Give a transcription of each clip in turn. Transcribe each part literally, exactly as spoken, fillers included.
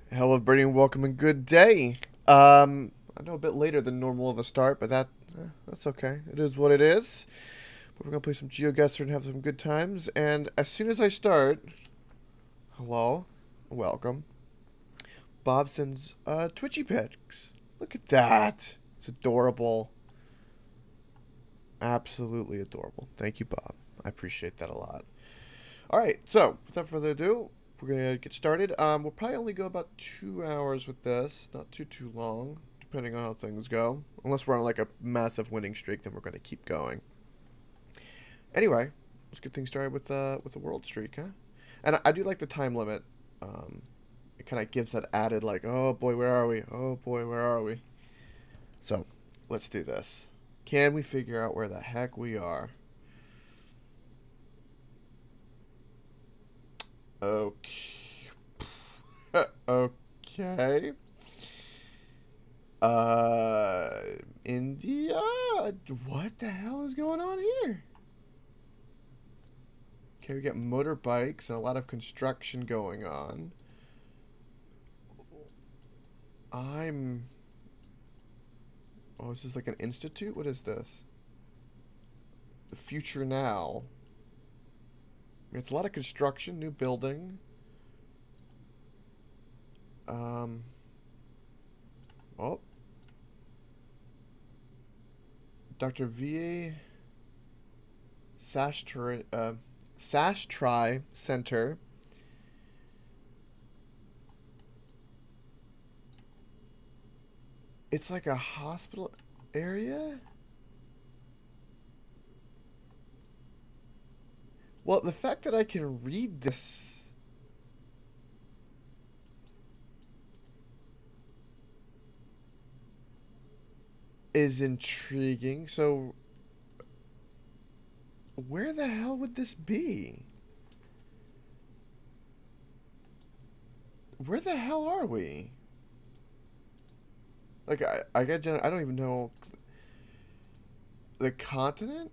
Hello, everybody, and welcome and good day. Um, I know a bit later than normal of a start, but that eh, that's okay. It is what it is. But we're gonna play some GeoGuessr and have some good times. And as soon as I start, hello, welcome. Bob sends uh, Twitchy pics. Look at that. It's adorable. Absolutely adorable. Thank you, Bob. I appreciate that a lot. All right, so without further ado, we're gonna get started. Um, we'll probably only go about two hours with this, not too too long, depending on how things go. Unless we're on like a massive winning streak, then we're gonna keep going. Anyway, let's get things started with uh with the world streak, huh? And I, I do like the time limit. Um, it kind of gives that added like, oh boy, where are we? Oh boy, where are we? So let's do this. Can we figure out where the heck we are? Okay. Okay. Uh, India? What the hell is going on here? Okay, we got motorbikes and a lot of construction going on. I'm... Oh, is this like an institute? What is this? The Future Now. I mean, it's a lot of construction, new building. Um... Oh. Doctor V A Sastry, uh, Sastry Center. It's like a hospital area? Well, the fact that I can read this... is intriguing. So, where the hell would this be? Where the hell are we? Like, I, I got, I don't even know the continent.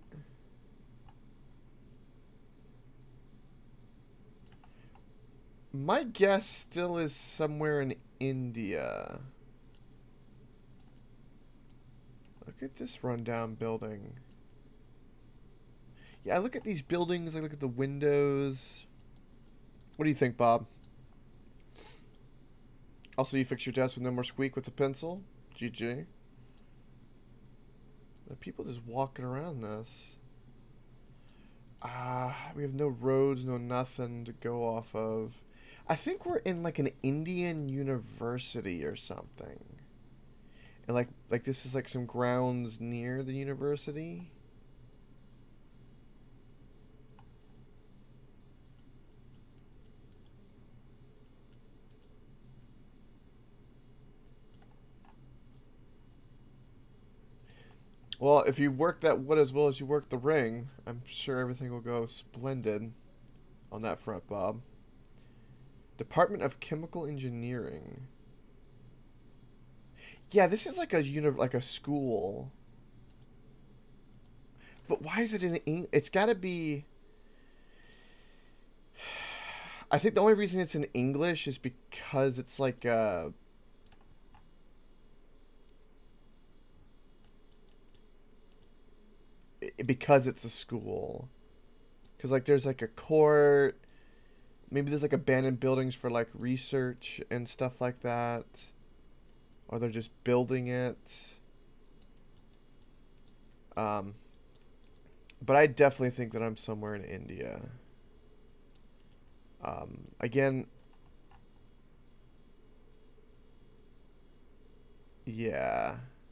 My guess still is somewhere in India. Look at this rundown building. Yeah, I look at these buildings, I look at the windows. What do you think, Bob? Also, you fix your desk with no more squeak with a pencil? G G. The people just walking around this. Ah, uh, we have no roads, no nothing to go off of. I think we're in like an Indian university or something. And like like this is like some grounds near the university. Well, if you work that wood as well as you work the ring, I'm sure everything will go splendid on that front, Bob. Department of Chemical Engineering. Yeah, this is like a uni like a school. But why is it in English? It's got to be... I think the only reason it's in English is because it's like uh because it's a school. Because like there's like a court. Maybe there's like abandoned buildings for like research and stuff like that. Or they're just building it. Um, but I definitely think that I'm somewhere in India. Um, again, yeah.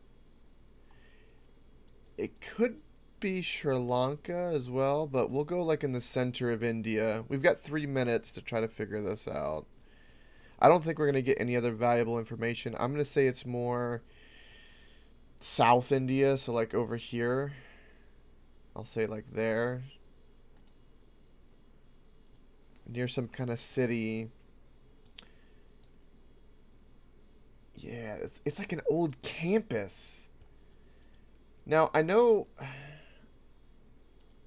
It could be Sri Lanka as well, but we'll go like in the center of India. We've got three minutes to try to figure this out. I don't think we're going to get any other valuable information. I'm going to say it's more South India, so like over here. I'll say like there. Near some kind of city. Yeah, it's, it's like an old campus. Now, I know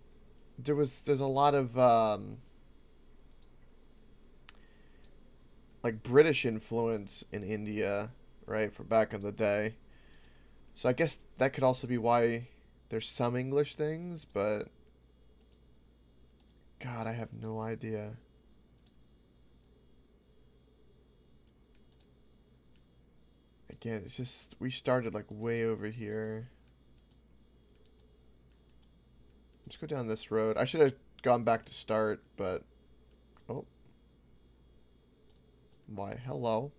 there was there's a lot of um, like British influence in India, right, from back in the day. So I guess that could also be why there's some English things, but God, I have no idea. Again, it's just, we started like way over here. Let's go down this road. I should have gone back to start, but oh. Why, hello.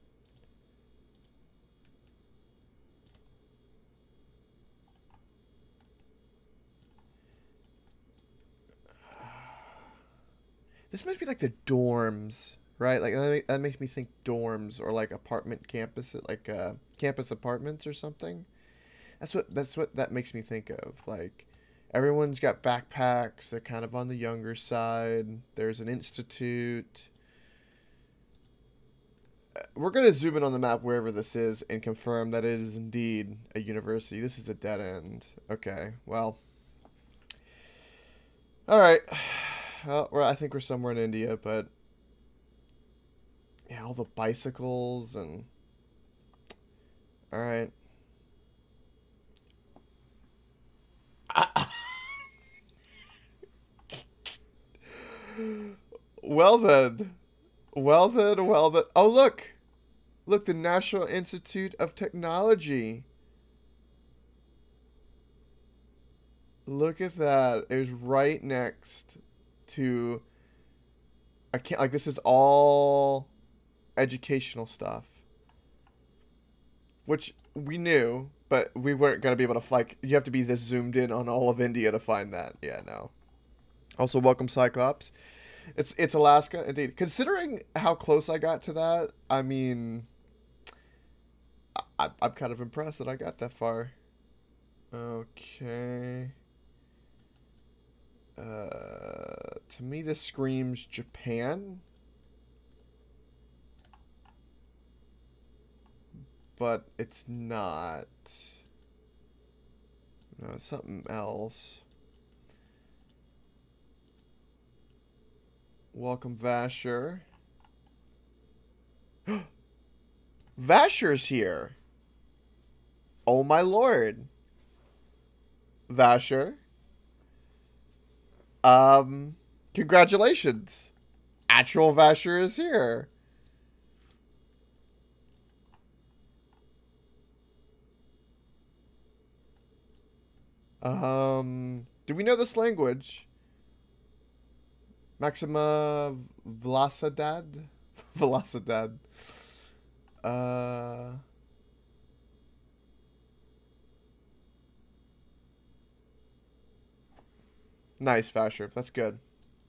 This must be like the dorms, right? Like that, that makes me think dorms or like apartment campus, like uh, campus apartments or something. That's what that's what that makes me think of. Like everyone's got backpacks. They're kind of on the younger side. There's an institute. We're gonna zoom in on the map wherever this is and confirm that it is indeed a university. This is a dead end. Okay, well. All right. Well, I think we're somewhere in India, but yeah, all the bicycles and all right. Well then, well then, well then. Oh look, look, the National Institute of Technology. Look at that. It was right next to. I can't like this is all educational stuff, which we knew, but we weren't gonna be able to like. You have to be this zoomed in on all of India to find that. Yeah, no. Also, welcome Cyclops. It's it's Alaska indeed. Considering how close I got to that, I mean, I, I'm kind of impressed that I got that far. Okay. Uh, to me, this screams Japan. But it's not. No, it's something else. Welcome, Vasher. Vasher's here. Oh my lord. Vasher. Um, congratulations. Actual Vasher is here. Um, do we know this language? Maxima Vlasadad? Vlasadad. Uh... Nice, Vasher. That's good.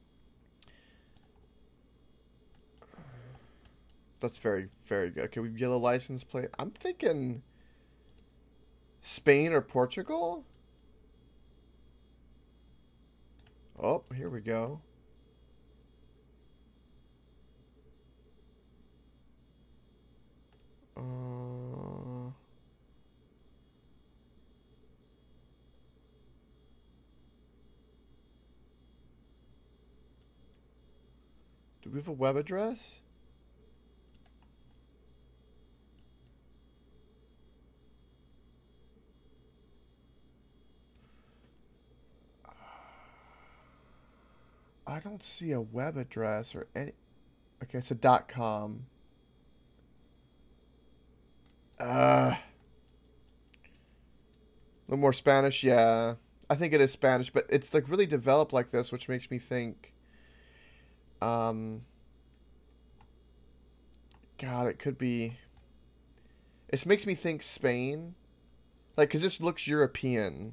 That's very, very good. Okay, we've yellow license plate. I'm thinking Spain or Portugal? Oh, here we go. Uh... Do we have a web address? I don't see a web address or any. Okay, it's a dot com. Uh, a little more Spanish, yeah. I think it is Spanish, but it's like really developed like this, which makes me think. Um, God, it could be. It makes me think Spain, like, cause this looks European.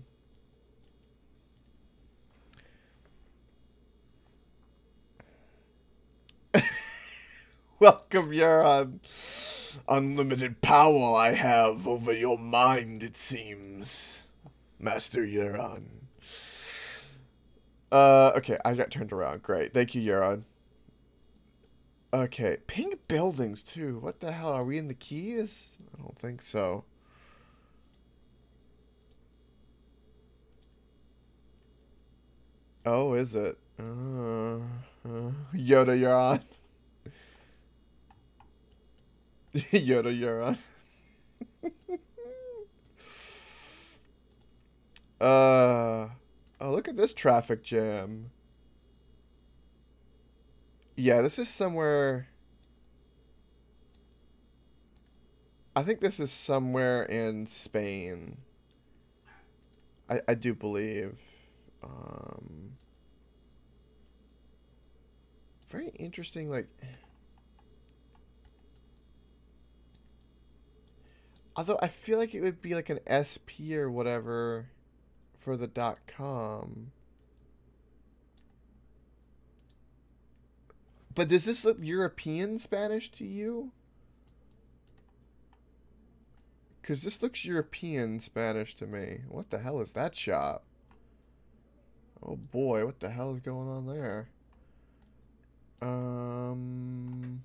Welcome, Euron. Unlimited power I have over your mind, it seems, Master Euron. Uh, okay, I got turned around. Great. Thank you, Euron. Okay, pink buildings, too. What the hell? Are we in the Keys? I don't think so. Oh, is it? Uh, uh, Yoda, Euron. Yoda Euron. uh, oh, look at this traffic jam. Yeah, this is somewhere... I think this is somewhere in Spain. I, I do believe. Um, very interesting, like... Although I feel like it would be like an S P or whatever for the .com. But does this look European Spanish to you? Because this looks European Spanish to me. What the hell is that shop? Oh boy, what the hell is going on there? Um,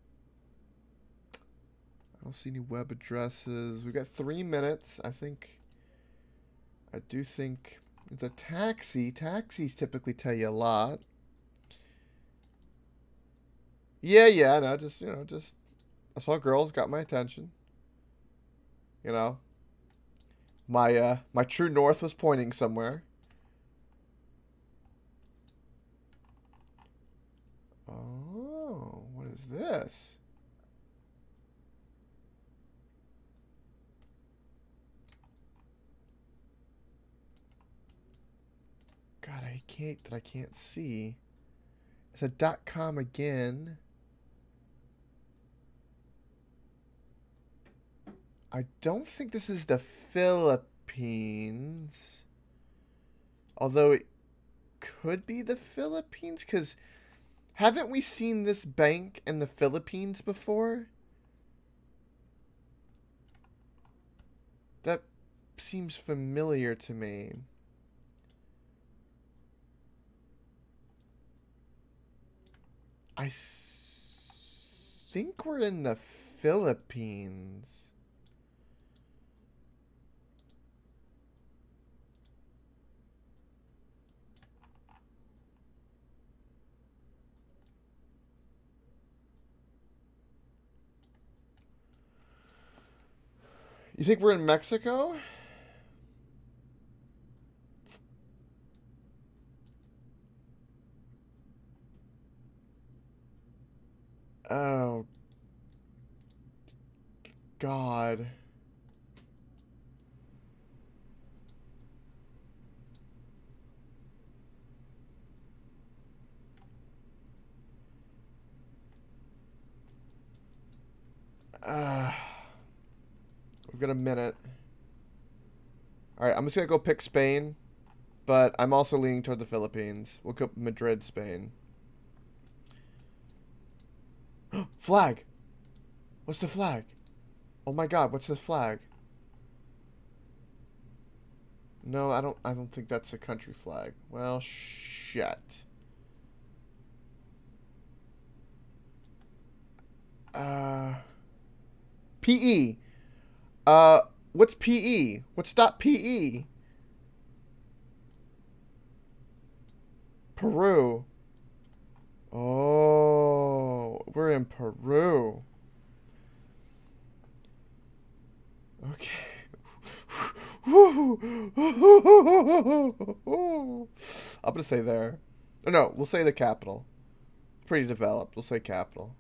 I don't see any web addresses. We got three minutes. I think, I do think it's a taxi. Taxis typically tell you a lot. Yeah, yeah, no, just, you know, just, I saw girls, got my attention. You know, my, uh, my true north was pointing somewhere. Oh, what is this? God, I can't, that I can't see. It's a dot com again. I don't think this is the Philippines. Although it could be the Philippines, because haven't we seen this bank in the Philippines before? That seems familiar to me. I s think we're in the Philippines. You think we're in Mexico? Oh. God. Uh, we've got a minute. Alright, I'm just gonna go pick Spain. But I'm also leaning toward the Philippines. We'll go Madrid, Spain. Flag! What's the flag? Oh my god, what's the flag? No, I don't I don't think that's a country flag. Well, shit. Uh P E. Uh what's P E? What's dot P E? Peru. Oh, we're in Peru. Okay. I'm gonna say there. Oh, no, we'll say the capital. Pretty developed. We'll say capital.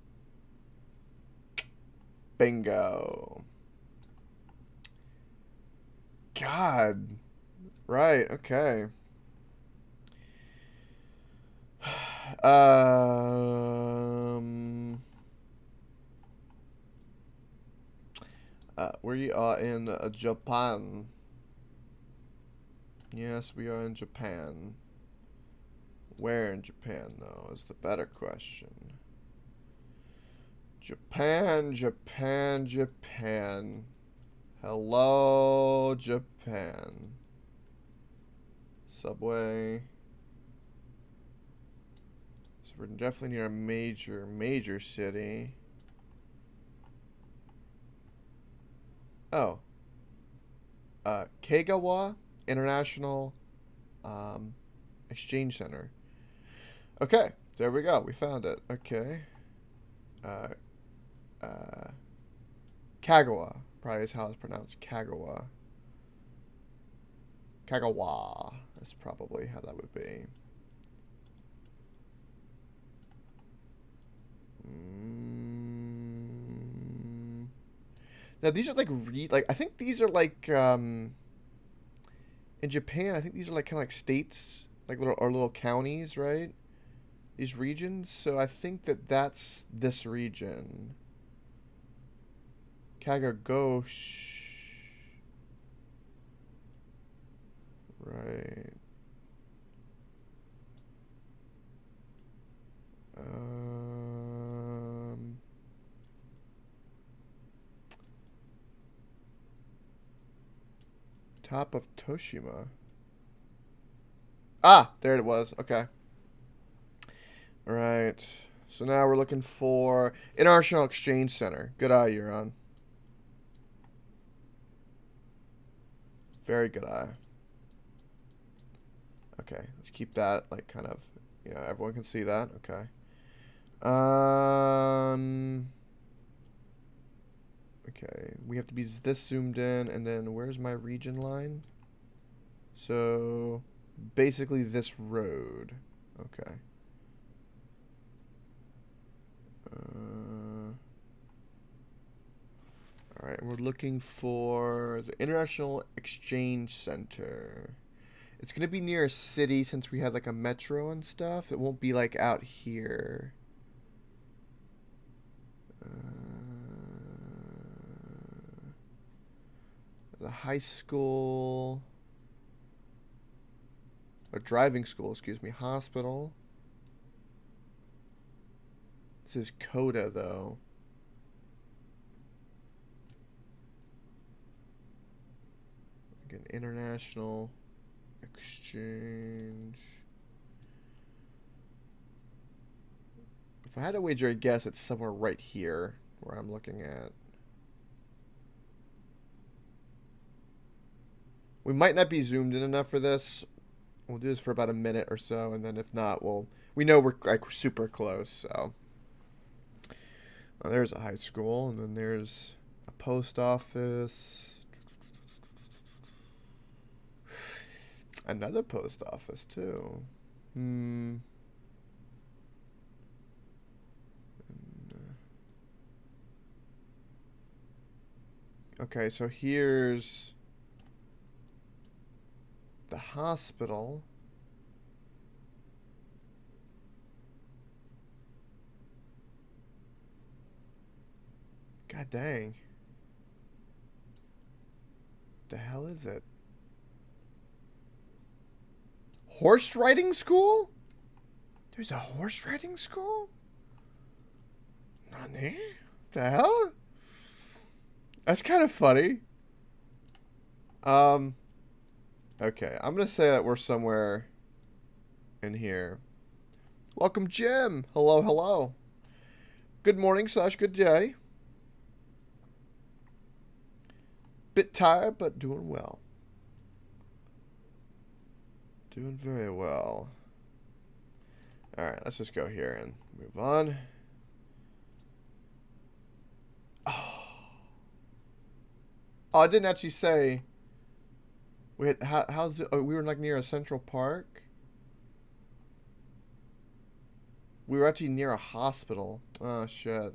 Bingo. God. Right, okay. Um... Uh, we are in uh, Japan. Yes, we are in Japan. Where in Japan, though, is the better question. Japan, Japan, Japan. Hello, Japan. Subway. So we're definitely near a major, major city. Oh. Uh, Kagawa International um, Exchange Center. Okay, there we go. We found it. Okay. Uh, uh, Kagawa, probably is how it's pronounced. Kagawa. Kagawa. That's probably how that would be. Mm. Now these are like re like I think these are like um in Japan. I think these are like kind of like states, like little or little counties, right? These regions. So I think that that's this region. Kagagosh. Right. Um. Top of Toshima. Ah, there it was. Okay. All right. So now we're looking for International Exchange Center. Good eye, Euron. Very good eye. Okay, let's keep that like kind of, you know, everyone can see that. Okay. Um. Okay, we have to be this zoomed in, and then where's my region line? So basically this road. Okay. Uh, all right, we're looking for the International Exchange Center. It's going to be near a city since we have like a metro and stuff. It won't be like out here. Uh, the high school. Or driving school, excuse me. Hospital. This is Coda, though. Again, international exchange. If I had to wager a guess, it's somewhere right here where I'm looking at. We might not be zoomed in enough for this. We'll do this for about a minute or so, and then if not, we'll we know we're like super close. So oh, there's a high school, and then there's a post office. Another post office too. Hmm. Okay, so here's the hospital. God dang. The hell is it? Horse riding school? There's a horse riding school? Nani? The hell? That's kind of funny. Um, okay, I'm gonna say that we're somewhere in here. Welcome, Jim. Hello, hello. Good morning slash good day. Bit tired, but doing well. Doing very well. Alright, let's just go here and move on. Oh. Oh, I didn't actually say. Wait, how, how's it? Oh, we were like near a Central Park. We were actually near a hospital. Oh, shit.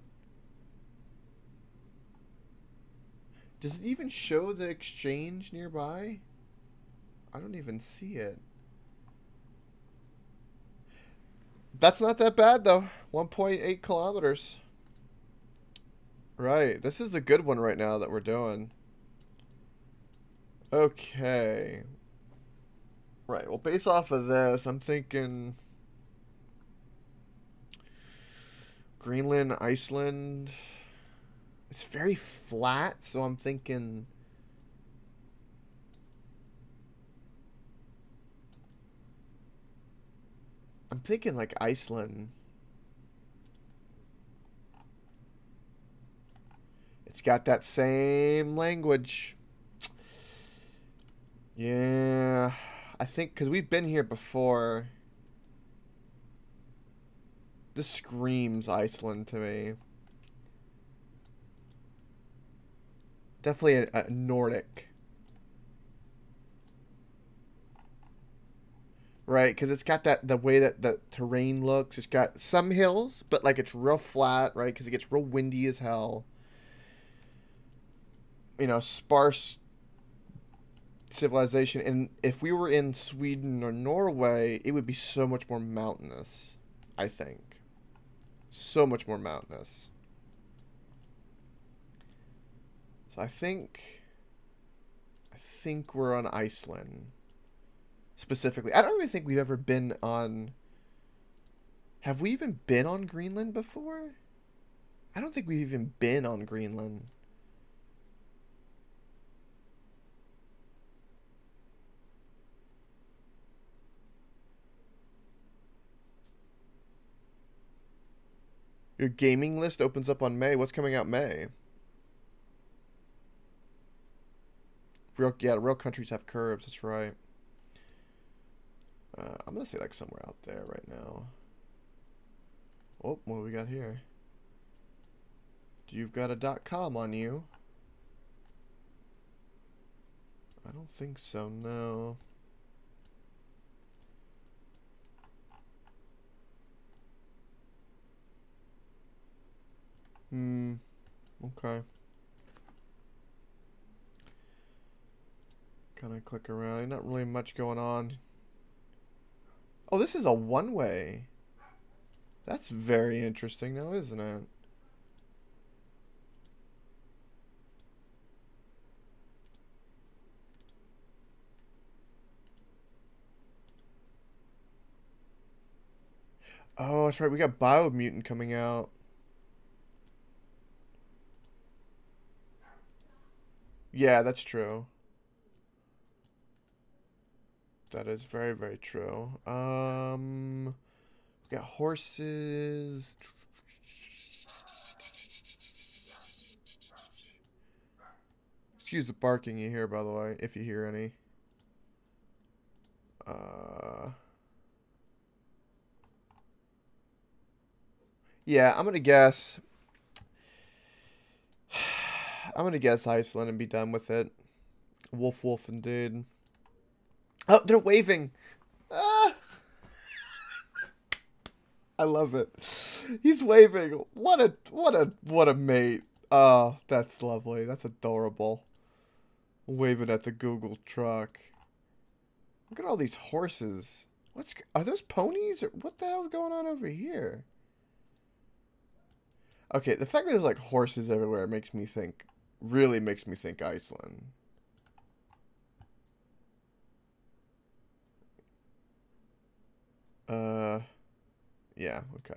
Does it even show the exchange nearby? I don't even see it. That's not that bad, though. one point eight kilometers. Right. This is a good one right now that we're doing. Okay. Right. Well, based off of this, I'm thinking Greenland, Iceland. It's very flat, so I'm thinking I'm thinking like Iceland. It's got that same language. Yeah, I think because we've been here before. This screams Iceland to me. Definitely a, a Nordic. Right, because it's got that, the way that the terrain looks. It's got some hills, but like it's real flat, right? Because it gets real windy as hell. You know, sparse civilization. And if we were in Sweden or Norway, it would be so much more mountainous, I think. So much more mountainous. So I think... I think we're on Iceland. Specifically. I don't even think we've ever been on... Have we even been on Greenland before? I don't think we've even been on Greenland. Your gaming list opens up on May. What's coming out May? Real, yeah, real countries have curves. That's right. Uh, I'm gonna say like somewhere out there right now. Oh, what do we got here? You've got a dot com on you. I don't think so, no. Hmm. Okay. Kind of click around. Not really much going on. Oh, this is a one-way. That's very interesting now, isn't it? Oh, that's right. We got Biomutant coming out. Yeah, that's true. That is very, very true. Um, we got horses. Excuse the barking you hear, by the way, if you hear any. Uh, yeah, I'm gonna guess. I'm gonna guess Iceland and be done with it. Wolf, wolf, indeed. Oh, they're waving. Ah! I love it. He's waving. What a what a what a mate. Oh, that's lovely. That's adorable. Waving at the Google truck. Look at all these horses. What's are those ponies or what the hell's going on over here? Okay, the fact that there's like horses everywhere makes me think really makes me think Iceland. Uh yeah, okay.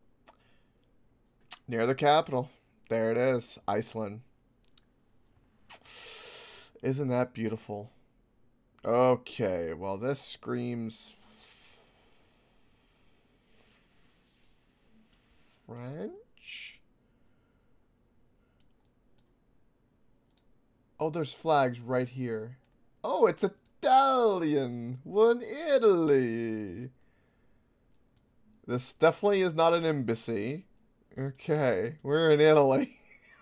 Near the capital. There it is. Iceland. Isn't that beautiful? Okay, well this screams French? Oh, there's flags right here. Oh, it's Italian. One Italy. This definitely is not an embassy. Okay, we're in Italy.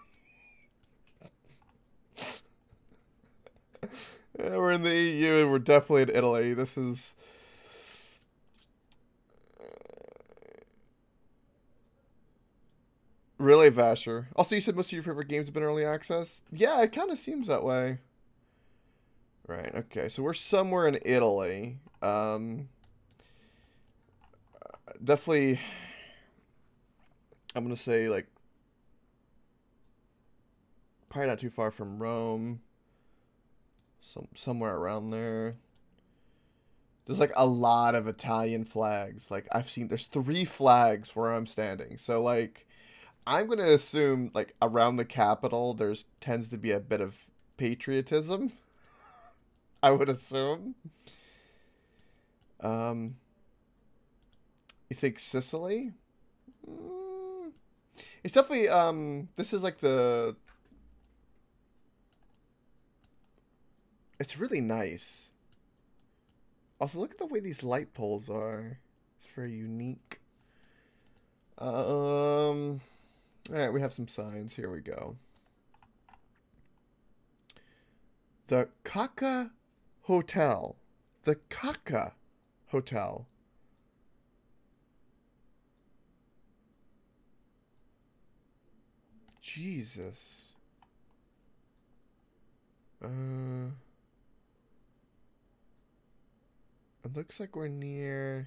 Yeah, we're in the E U and we're definitely in Italy. This is... Really, Vasher? Also, you said most of your favorite games have been early access? Yeah, it kind of seems that way. Right, okay. So we're somewhere in Italy. Um, definitely... I'm going to say, like... Probably not too far from Rome. Some somewhere around there. There's like a lot of Italian flags. Like I've seen there's three flags where I'm standing. So like I'm gonna assume like around the capital there's tends to be a bit of patriotism. I would assume. Um You think Sicily? Mm, it's definitely um this is like the It's really nice. Also, look at the way these light poles are. It's very unique. Um, all right, we have some signs. Here we go. The Kaka Hotel. The Kaka Hotel. Jesus. Uh, it looks like we're near...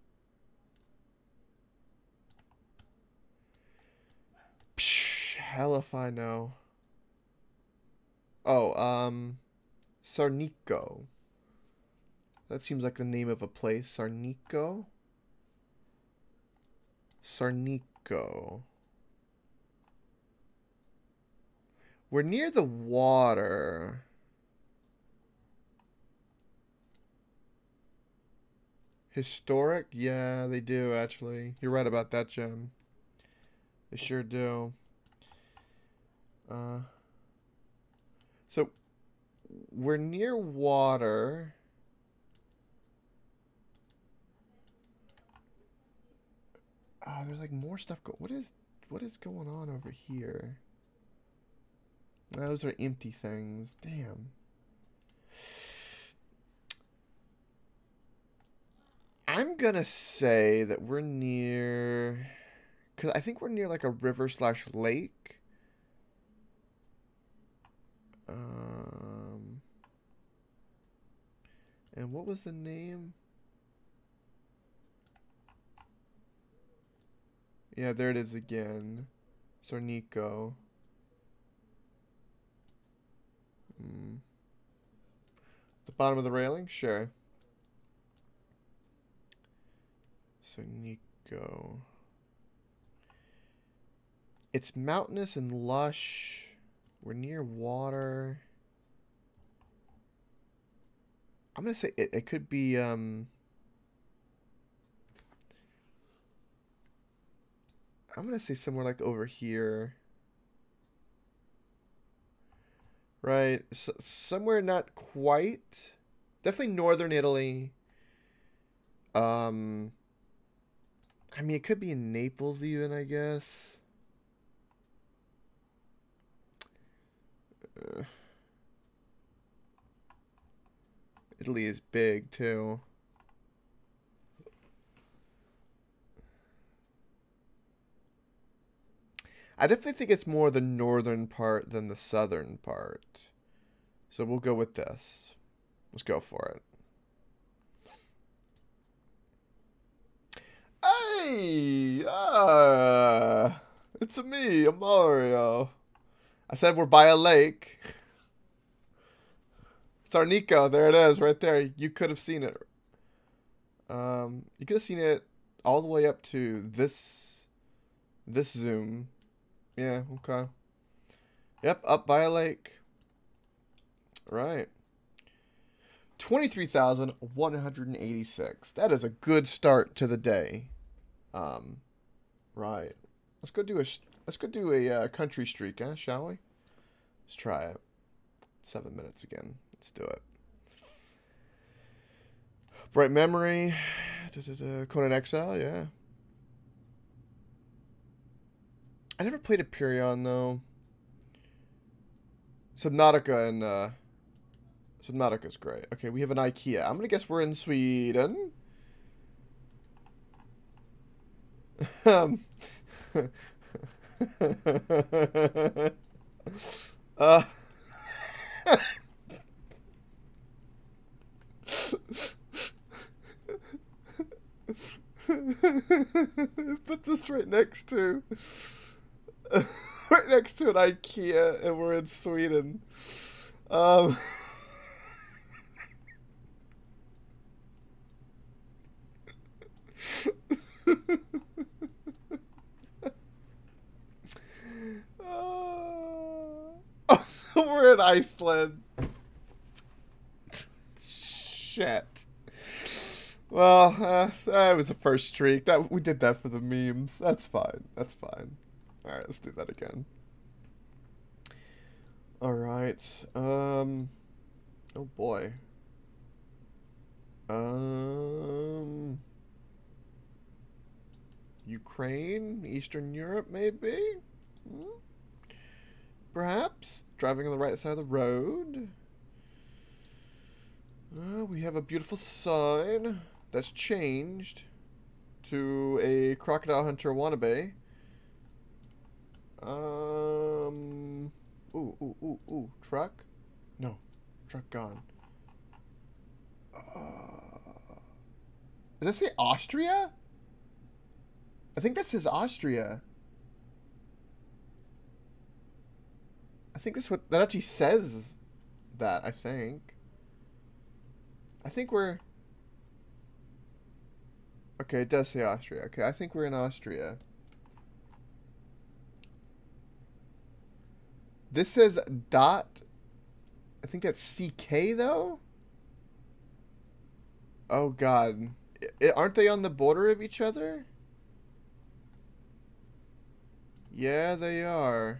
Psh, hell if I know. Oh, um... Sarnico. That seems like the name of a place. Sarnico? Sarnico. We're near the water. Historic? Yeah, they do, actually. You're right about that, Jim. They sure do. Uh, so, we're near water. Ah, uh, there's like more stuff go- What is, what is going on over here? Those are empty things. Damn. I'm gonna say that we're near... Because I think we're near like a river slash lake. Um... And what was the name? Yeah, there it is again. Sarnico. Mm. The bottom of the railing? Sure. Sarnico. It's mountainous and lush. We're near water. I'm gonna say it, it could be um I'm gonna say somewhere like over here. Right, S somewhere not quite. Definitely northern Italy. Um, I mean, it could be in Naples even, I guess. Uh, Italy is big too. I definitely think it's more the northern part than the southern part. So we'll go with this. Let's go for it. Hey! Uh, it's me, I'm Mario. I said we're by a lake. Sarnico, there it is, right there. You could have seen it. Um, you could have seen it all the way up to this, this zoom. Yeah, okay. Yep, up by a lake. Right. twenty-three thousand one hundred eighty-six. That is a good start to the day. Um, right. Let's go do a let's go do a uh, country streak, huh? Shall we? Let's try it. Seven minutes again. Let's do it. Bright Memory. Da, da, da. Conan Exile, yeah. I never played Aperion, though. Subnautica and, uh... Subnautica's great. Okay, we have an IKEA. I'm gonna guess we're in Sweden. um... uh... Put this right next to... right next to an IKEA, and we're in Sweden. Um, uh, oh, we're in Iceland. Shit. Well, uh, that was the first streak. That we did that for the memes. That's fine. That's fine. All right, let's do that again. All right. Um. Oh boy. Um. Ukraine, Eastern Europe, maybe. Hmm? Perhaps driving on the right side of the road. Uh, we have a beautiful sign that's changed to a crocodile hunter wannabe. Um. Ooh, ooh, ooh, ooh. Truck? No. Truck gone. Uh, does it say Austria? I think that says Austria. I think that's what that actually says. That I think. I think we're. Okay, it does say Austria. Okay, I think we're in Austria. This says dot. I think that's C K though. Oh God, I, aren't they on the border of each other? Yeah, they are.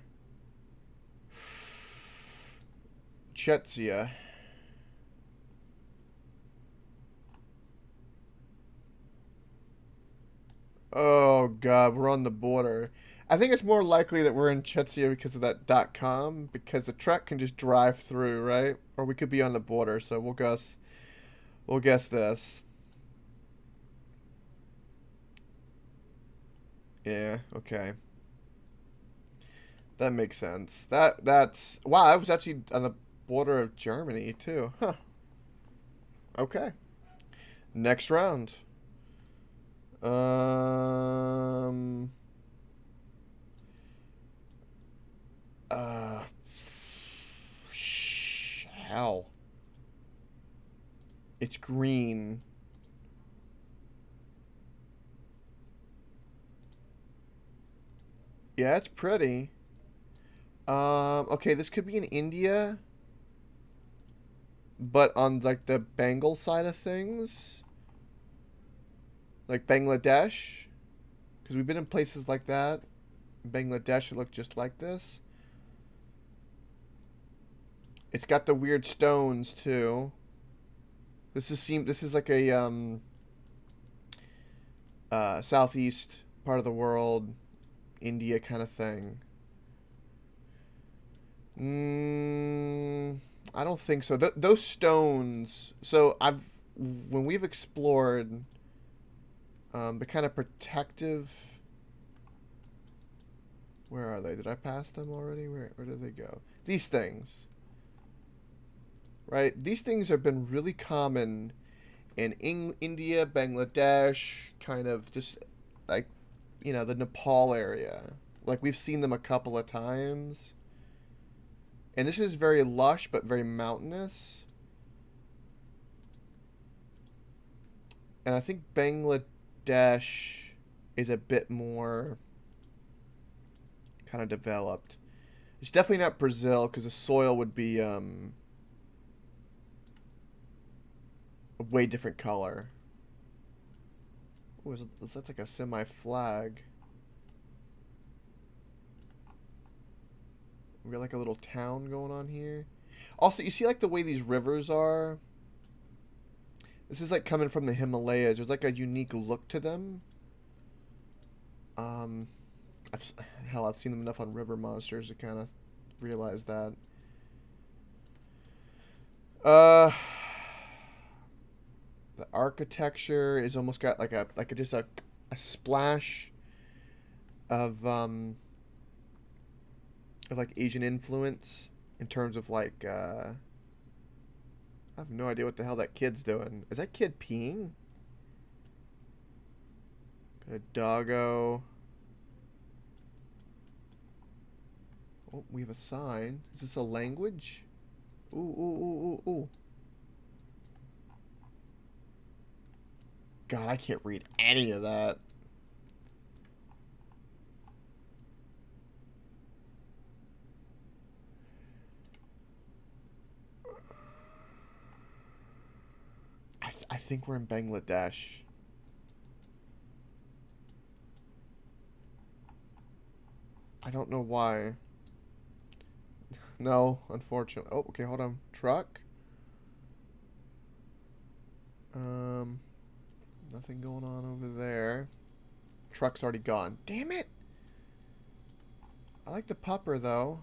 Czechia. Oh God, we're on the border. I think it's more likely that we're in Czechia because of that dot com, because the truck can just drive through, right? Or we could be on the border, so we'll guess. We'll guess this. Yeah. Okay. That makes sense. That that's wow. I was actually on the border of Germany too. Huh. Okay. Next round. Um. Uh. How? It's green. Yeah, it's pretty. Um. Okay, this could be in India, but on like the Bengal side of things, like Bangladesh, because we've been in places like that. Bangladesh, it looked just like this. It's got the weird stones too. This is seem this is like a um uh southeast part of the world, India kind of thing. Mm, I don't think so. Th those stones. So I've when we've explored um the kind of protective. Where are they? Did I pass them already? Where where did they go? These things. Right? These things have been really common in Eng India, Bangladesh, kind of just like, you know, the Nepal area. Like, we've seen them a couple of times. And this is very lush, but very mountainous. And I think Bangladesh is a bit more kind of developed. It's definitely not Brazil, because the soil would be um, a way different color. Oh, is, is that like a semi-flag? We got like a little town going on here. Also, you see like the way these rivers are? This is like coming from the Himalayas. There's like a unique look to them. Um, I've, hell, I've seen them enough on River Monsters to kind of realize that. Uh, the architecture is almost got like a like a, just a a splash of um of like Asian influence in terms of like uh I have no idea what the hell that kid's doing. Is that kid peeing? Got a doggo. Oh, we have a sign. Is this a language? Ooh, ooh, ooh, ooh, ooh. God, I can't read any of that. I, th I think we're in Bangladesh. I don't know why. No, unfortunately. Oh, okay, hold on. Truck? Um, nothing going on over there. Truck's already gone. Damn it! I like the pupper, though.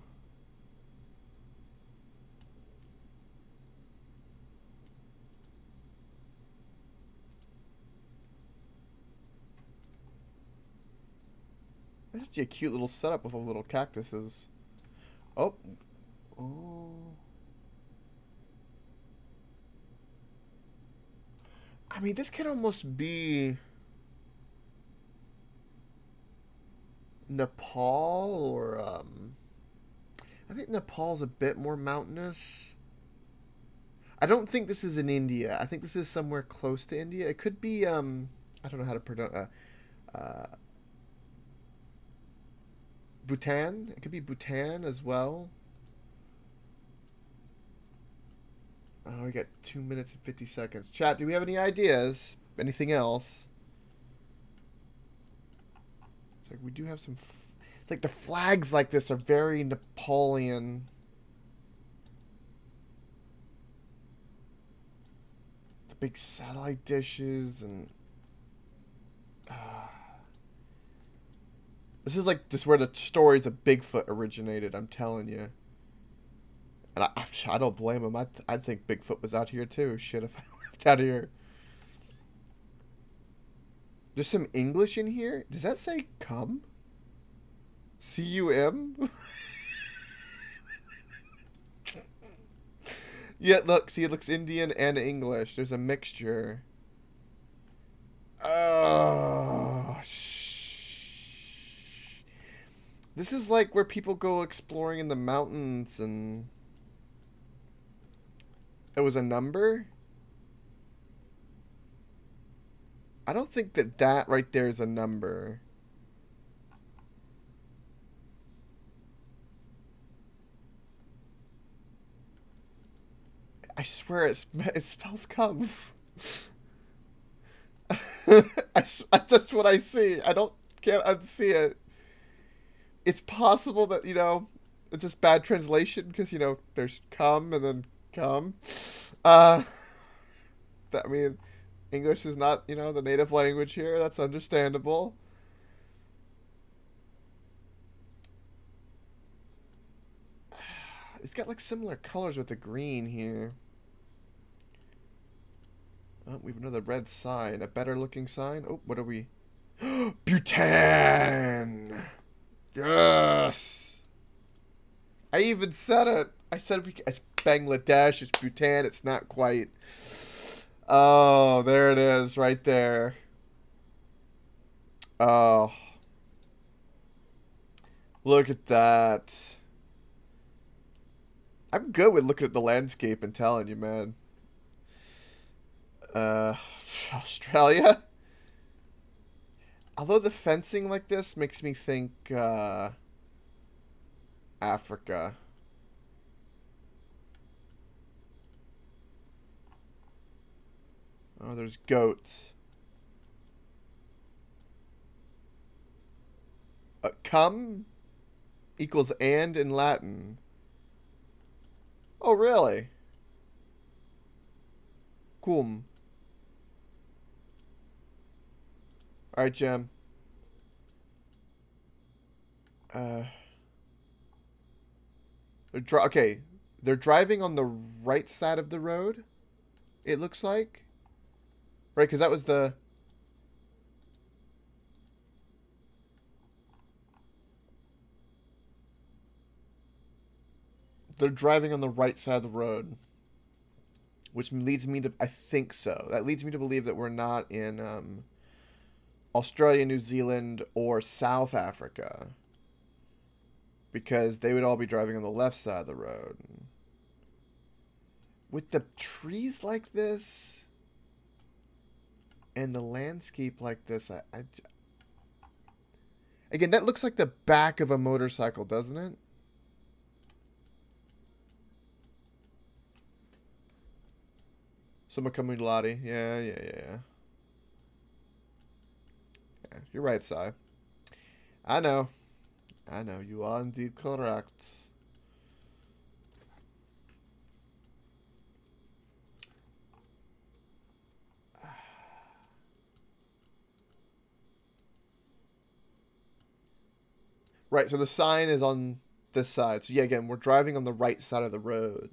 Gee, a cute little setup with a little cactuses. Oh. Oh. I mean, this could almost be Nepal or, um... I think Nepal's a bit more mountainous. I don't think this is in India. I think this is somewhere close to India. It could be, um... I don't know how to pronounce... Uh, uh, Bhutan? It could be Bhutan as well. Oh, we got two minutes and fifty seconds. Chat, do we have any ideas? Anything else? It's like we do have some... F it's like the flags like this are very Napoleon. The big satellite dishes and... Uh, this is like just where the stories of Bigfoot originated, I'm telling you. And I, I don't blame him. I, I think Bigfoot was out here too. Shit, if I left out here. There's some English in here. Does that say come? C U M? Yeah, look. See, it looks Indian and English. There's a mixture. Oh, shh. This is like where people go exploring in the mountains and... It was a number? I don't think that that right there is a number. I swear it, it spells come. I, that's what I see. I don't can't unsee it. It's possible that, you know, it's just bad translation because, you know, there's come and then come. Uh, that, I mean, English is not, you know, the native language here. That's understandable. It's got like similar colors with the green here. Oh, we have another red sign. A better looking sign. Oh, what are we? Bhutan! Yes! I even said it. I said we, it's Bangladesh, it's Bhutan, it's not quite. Oh, there it is, right there. Oh. Look at that. I'm good with looking at the landscape and telling you, man. Uh, Australia? Although the fencing like this makes me think, uh, Africa. Oh, there's goats. Uh, come equals and in Latin. Oh, really? Cum. Alright, Jim. Uh, they're dri okay, they're driving on the right side of the road, it looks like. Right, because that was the... They're driving on the right side of the road. Which leads me to... I think so. That leads me to believe that we're not in um, Australia, New Zealand, or South Africa. Because they would all be driving on the left side of the road. With the trees like this... and the landscape like this, I, I... Again, that looks like the back of a motorcycle, doesn't it? Summakamulati. Yeah, yeah, yeah. Yeah, you're right, Sai. I know. I know. You are indeed correct. Right, so the sign is on this side. So yeah, again, we're driving on the right side of the road.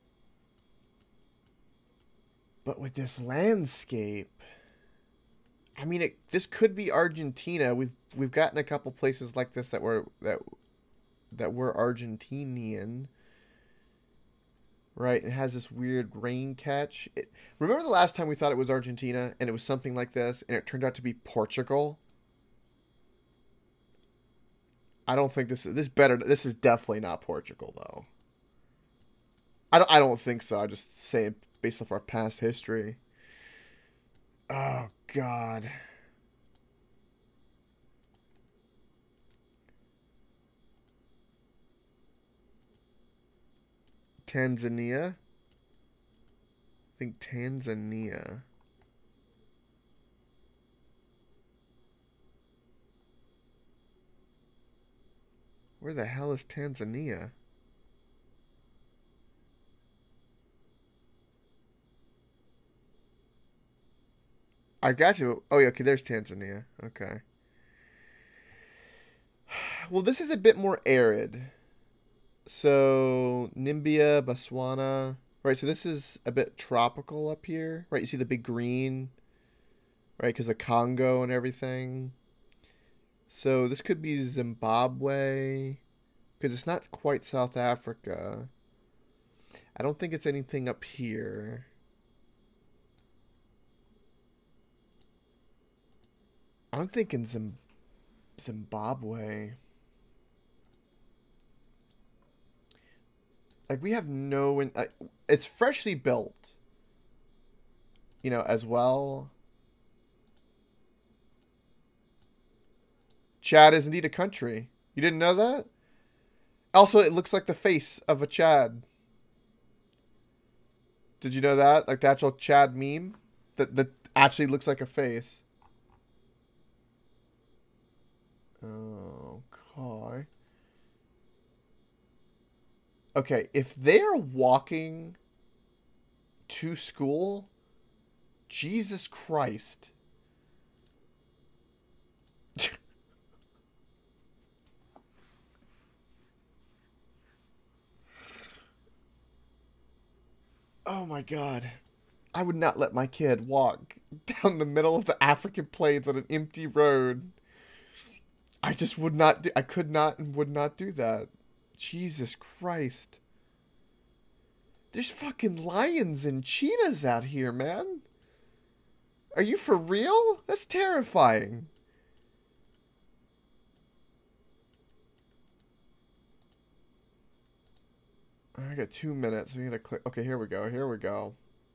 But with this landscape, I mean, it, this could be Argentina. We've we've gotten a couple places like this that were that that were Argentinian. Right, it has this weird rain catch. It, remember the last time we thought it was Argentina and it was something like this and it turned out to be Portugal? I don't think this is this better. This is definitely not Portugal though. I don't. I don't think so. I just say it based off our past history. Oh God. Tanzania. I think Tanzania. Where the hell is Tanzania? I got you. Oh, yeah, okay, there's Tanzania. Okay. Well, this is a bit more arid. So, Namibia, Botswana. Right, so this is a bit tropical up here. Right, you see the big green. Right, because of Congo and everything. So, this could be Zimbabwe. Because it's not quite South Africa. I don't think it's anything up here. I'm thinking Zim Zimbabwe. Like, we have no... In uh, it's freshly built. You know, as well. Chad is indeed a country. You didn't know that? Also, it looks like the face of a Chad. Did you know that? Like the actual Chad meme? That, that actually looks like a face. Okay. Okay, if they're walking to school, Jesus Christ. Oh my God. I would not let my kid walk down the middle of the African plains on an empty road. I just would not do, I could not and would not do that. Jesus Christ. There's fucking lions and cheetahs out here, man. Are you for real? That's terrifying. I got two minutes. We gotta click. Okay, here we go. Here we go.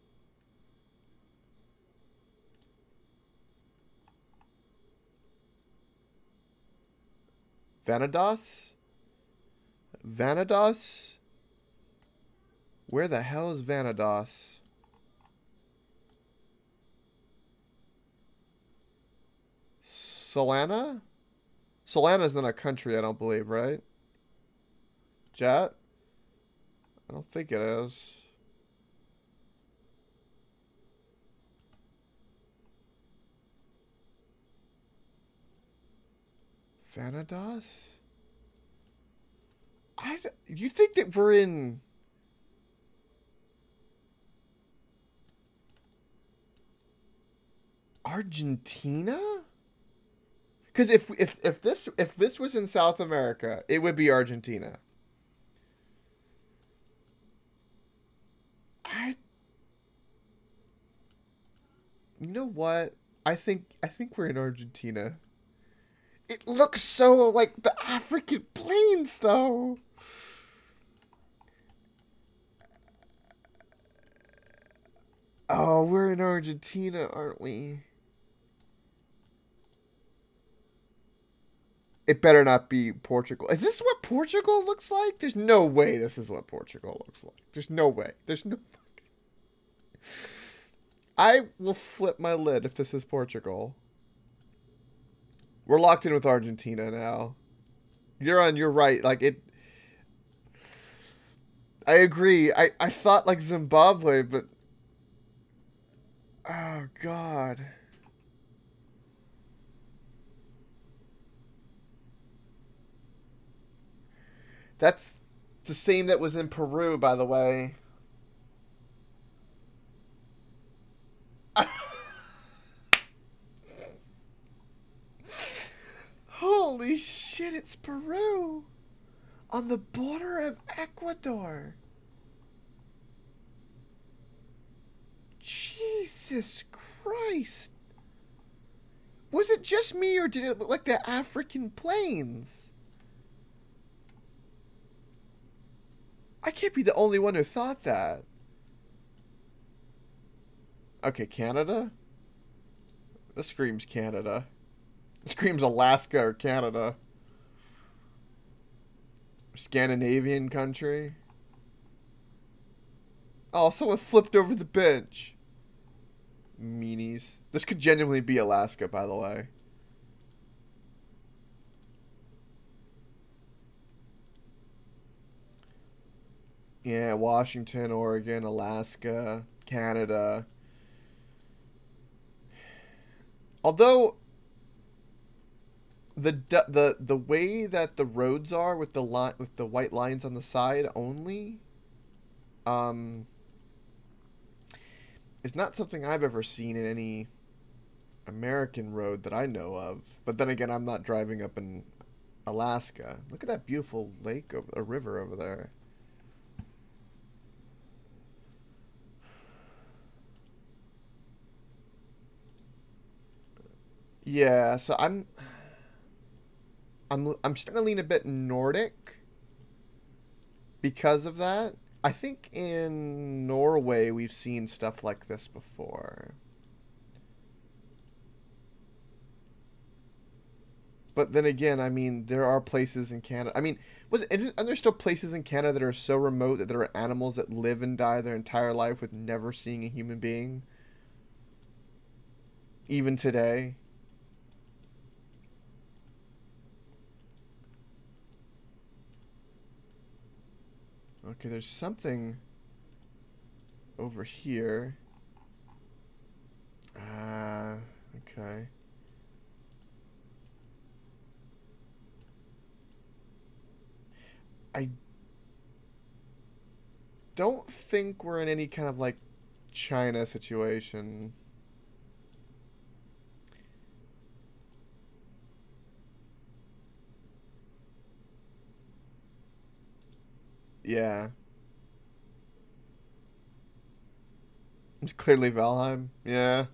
Vanados? Vanados? Where the hell is Vanados? Solana? Solana's not a country, I don't believe, right? Chat? I don't think it is. Vanados? I, you think that we're in... Argentina? Because if if if this if this was in South America, it would be Argentina. I. You know what? I think I think we're in Argentina. It looks so like the African plains, though. Oh, we're in Argentina, aren't we? It better not be Portugal. Is this what Portugal looks like? There's no way this is what Portugal looks like. There's no way. There's no... I will flip my lid if this is Portugal. We're locked in with Argentina now. You're on your right. Like, it... I agree. I, I thought, like, Zimbabwe, but... Oh, God. That's the same that was in Peru, by the way. shit, it's Peru! On the border of Ecuador! Jesus Christ! Was it just me, or did it look like the African plains? I can't be the only one who thought that. Okay, Canada? This screams Canada. This screams Alaska or Canada. Scandinavian country. Oh, someone flipped over the bench. Meanies. This could genuinely be Alaska, by the way. Yeah, Washington, Oregon, Alaska, Canada. Although the the the way that the roads are with the line with the white lines on the side only, um, is not something I've ever seen in any American road that I know of. But then again, I'm not driving up in Alaska. Look at that beautiful lake, over, a river over there. Yeah, so I'm I'm I'm starting to lean a bit Nordic because of that. I think in Norway we've seen stuff like this before. But then again, I mean, there are places in Canada. I mean, was it, are there still places in Canada that are so remote that there are animals that live and die their entire life with never seeing a human being? Even today? Okay, there's something over here. Ah, uh, okay. I don't think we're in any kind of like China situation. Yeah. It's clearly Valheim. Yeah.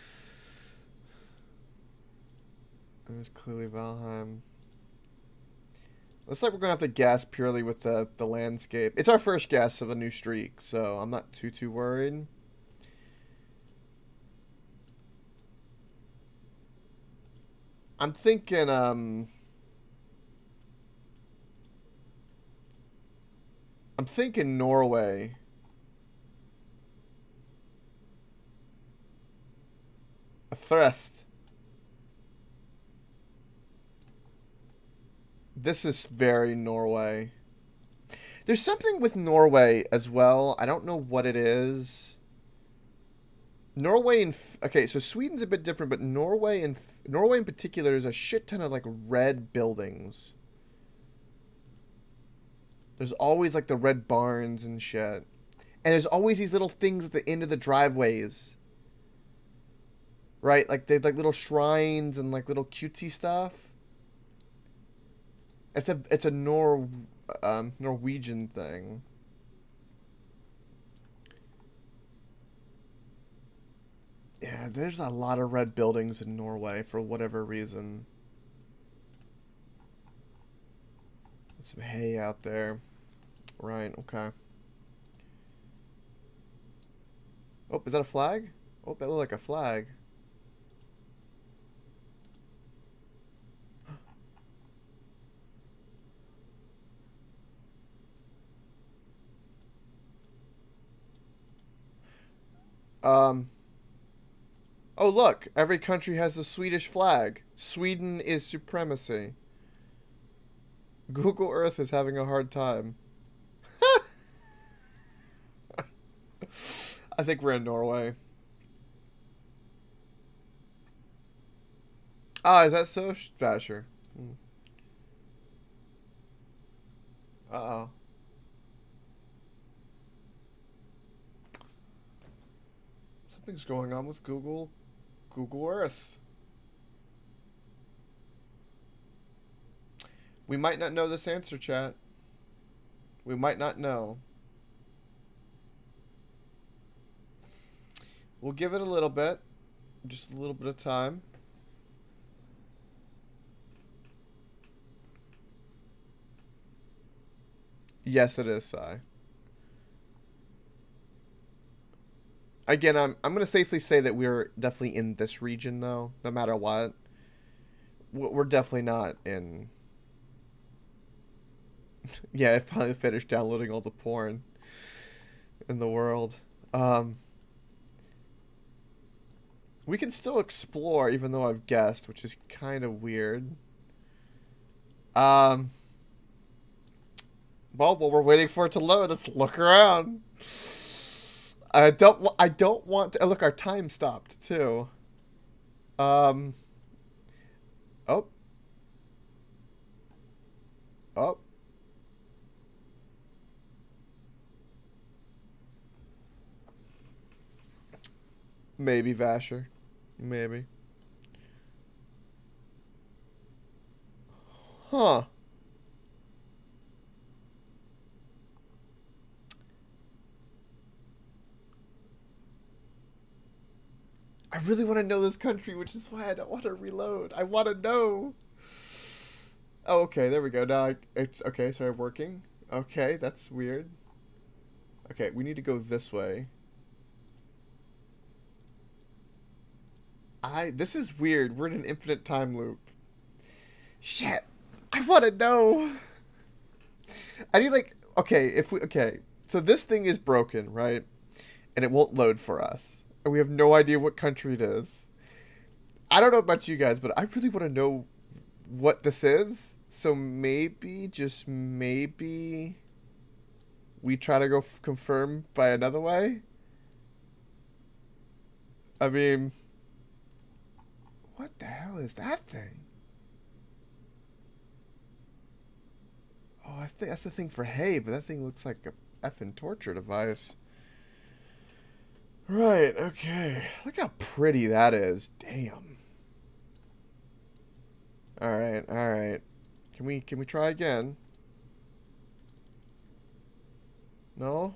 It was clearly Valheim. Looks like we're going to have to guess purely with the, the landscape. It's our first guess of a new streak, so I'm not too, too worried. I'm thinking, um... I'm thinking Norway. A thrust. This is very Norway. There's something with Norway as well. I don't know what it is. Norway and... Okay, so Sweden's a bit different, but Norway and... Norway in particular is a shit ton of, like, red buildings. There's always, like, the red barns and shit. And there's always these little things at the end of the driveways. Right? Like, they're, like, little shrines and, like, little cutesy stuff. It's a it's a Nor um, Norwegian thing. Yeah, there's a lot of red buildings in Norway for whatever reason. There's some hay out there. Right, okay. Oh, is that a flag? Oh, that looked like a flag. Um. Oh, look. Every country has a Swedish flag. Sweden is supremacy. Google Earth is having a hard time. I think we're in Norway. Ah, is that so, Vasher? Hmm. Uh-oh. Something's going on with Google, Google Earth. We might not know this answer, chat. We might not know. We'll give it a little bit. Just a little bit of time. Yes, it is, Sai. Again, I'm I'm gonna safely say that we're definitely in this region, though. No matter what, we're definitely not in. Yeah, I finally finished downloading all the porn in the world. Um, we can still explore, even though I've guessed, which is kind of weird. Um. Well, while we're waiting for it to load, let's look around. I don't. I don't want to look. Our time stopped too. Um. Oh. Oh. Maybe Vasher. Maybe. Huh. I really want to know this country, which is why I don't want to reload. I want to know. Oh, okay, there we go. Now I, it's okay. Sorry, working. Okay, that's weird. Okay, we need to go this way. I. This is weird. We're in an infinite time loop. Shit. I want to know. I need like. Okay, if we. Okay, so this thing is broken, right? And it won't load for us. And we have no idea what country it is. I don't know about you guys, but I really want to know what this is. So maybe, just maybe, we try to go f confirm by another way. I mean, what the hell is that thing? Oh, I think that's the thing for hay, but that thing looks like a effing torture device. Right, okay. Look how pretty that is. Damn. Alright, alright. Can we can we try again? No?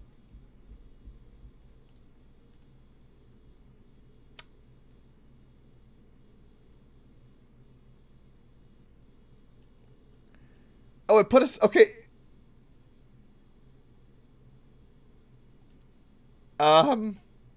Oh, it put us okay. Um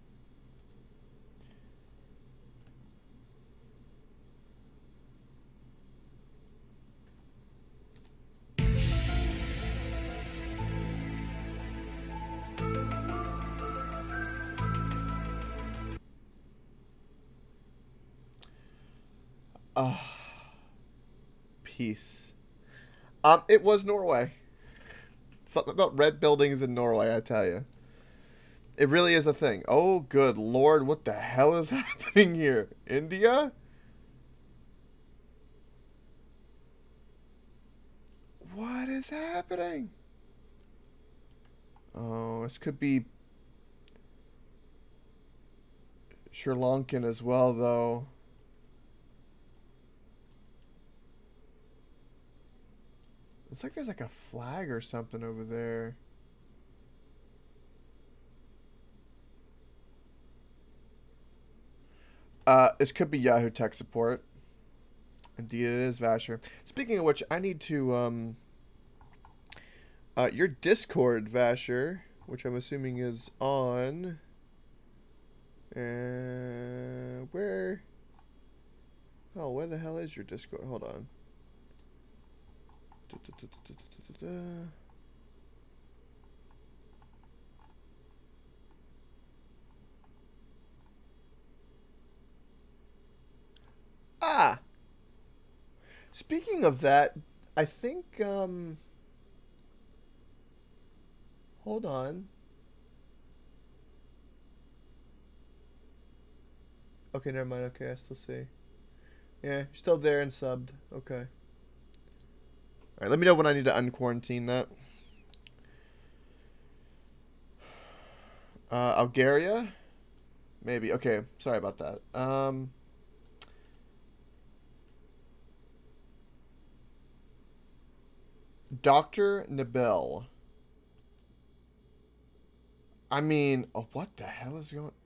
Uh, peace. Um, it was Norway. Something about red buildings in Norway, I tell you. It really is a thing. Oh, good lord, what the hell is happening here? India? What is happening? Oh, this could be Sri Lankan as well, though. Looks like there's like a flag or something over there. Uh, this could be Yahoo Tech Support. Indeed it is, Vasher. Speaking of which, I need to, um... Uh, your Discord, Vasher, which I'm assuming is on... Uh, where... Oh, where the hell is your Discord? Hold on. Da, da, da, da, da, da, da. Ah! Speaking of that, I think, um... hold on. Okay, never mind. Okay, I still see. Yeah, you're still there and subbed. Okay. Alright, let me know when I need to unquarantine that. Uh, Algeria? Maybe. Okay, sorry about that. Um... Doctor Nibel. I mean, oh, what the hell is going...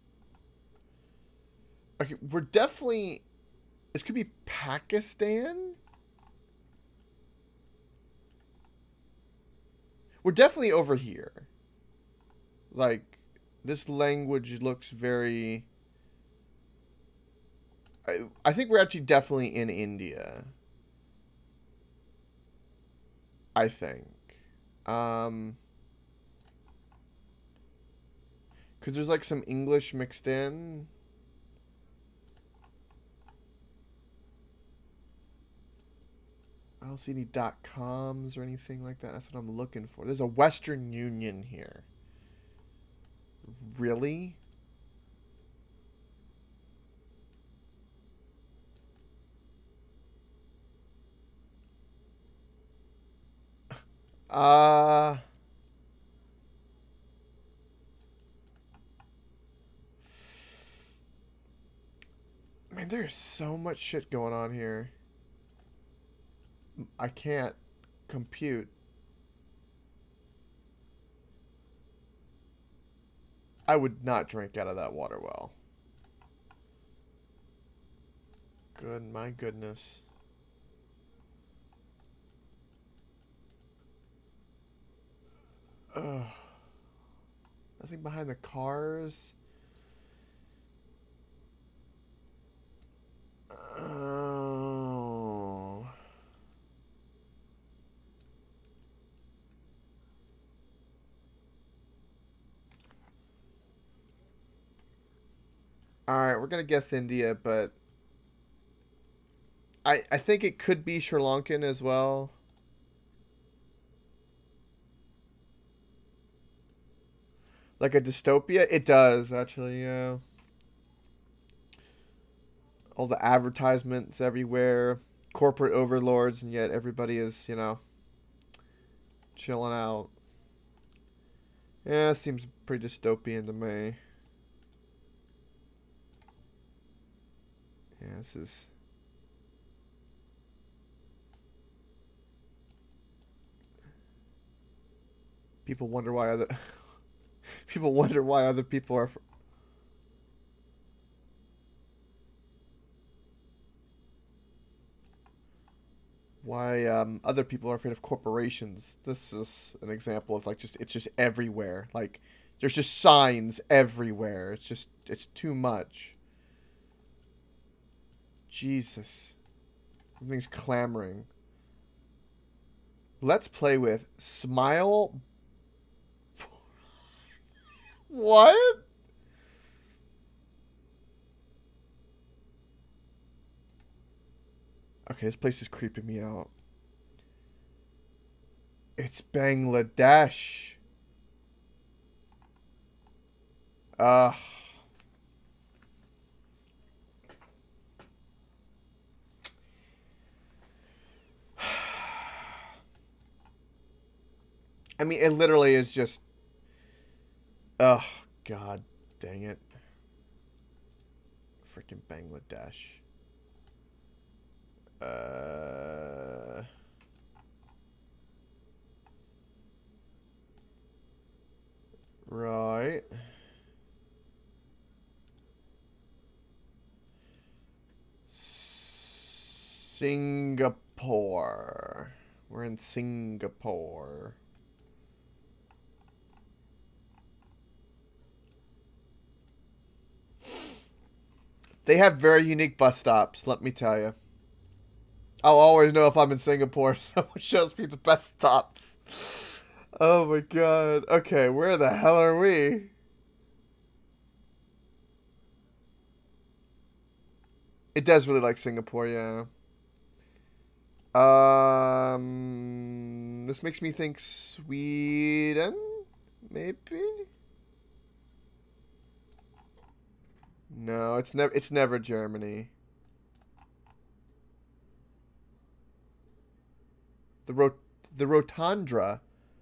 Okay, we're definitely... This could be Pakistan? We're definitely over here. Like, this language looks very... I, I think we're actually definitely in India. I think. Um... Because there's like some English mixed in. I don't see any dot coms or anything like that. That's what I'm looking for. There's a Western Union here. Really? Uh... Man, there's so much shit going on here. I can't compute. I would not drink out of that water well. Good, my goodness. Ugh. Nothing behind the cars. Oh. Alright, we're gonna guess India, but I I think it could be Sri Lankan as well. Like a dystopia? It does, actually, yeah. All the advertisements everywhere, corporate overlords, and yet everybody is, you know, chilling out. Yeah, seems pretty dystopian to me. Yeah, this is... People wonder why other... People wonder why other people are... Why um, other people are afraid of corporations. This is an example of like just it's just everywhere. Like there's just signs everywhere. It's just it's too much. Jesus. Everything's clamoring. Let's play with Smile. What? Okay, this place is creeping me out. It's Bangladesh. Ugh. I mean, it literally is just... Ugh, God dang it. Freaking Bangladesh. Uh... Right. Singapore. We're in Singapore. They have very unique bus stops, let me tell you. I'll always know if I'm in Singapore if someone shows me the best stops. Oh my god. Okay, where the hell are we? It does really like Singapore, yeah. Um, this makes me think Sweden, maybe? No, it's never it's never Germany. The rot the Rotondra.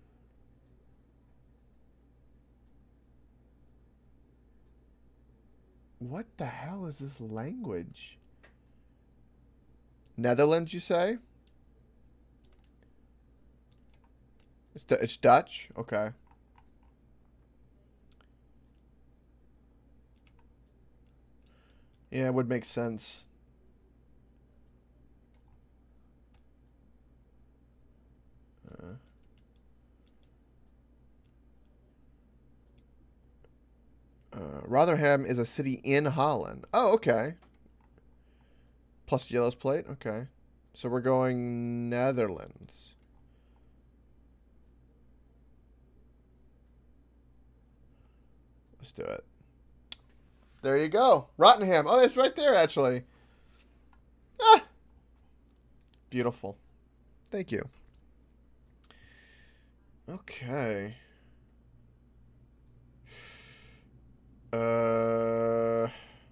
What the hell is this language? Netherlands, you say? It's, D it's Dutch? Okay. Yeah, it would make sense. Uh, uh, Rotherham is a city in Holland. Oh, okay. Plus yellow's plate? Okay. So we're going Netherlands. Let's do it. There you go. Rotherham. Oh, it's right there, actually. Ah! Beautiful. Thank you. Okay. Uh...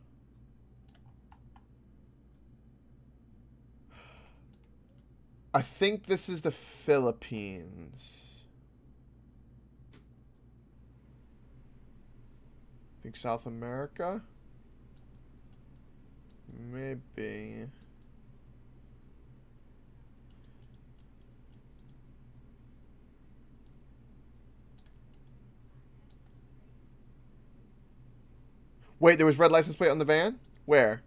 I think this is the Philippines. I think South America? Maybe. Wait, there was red license plate on the van? Where?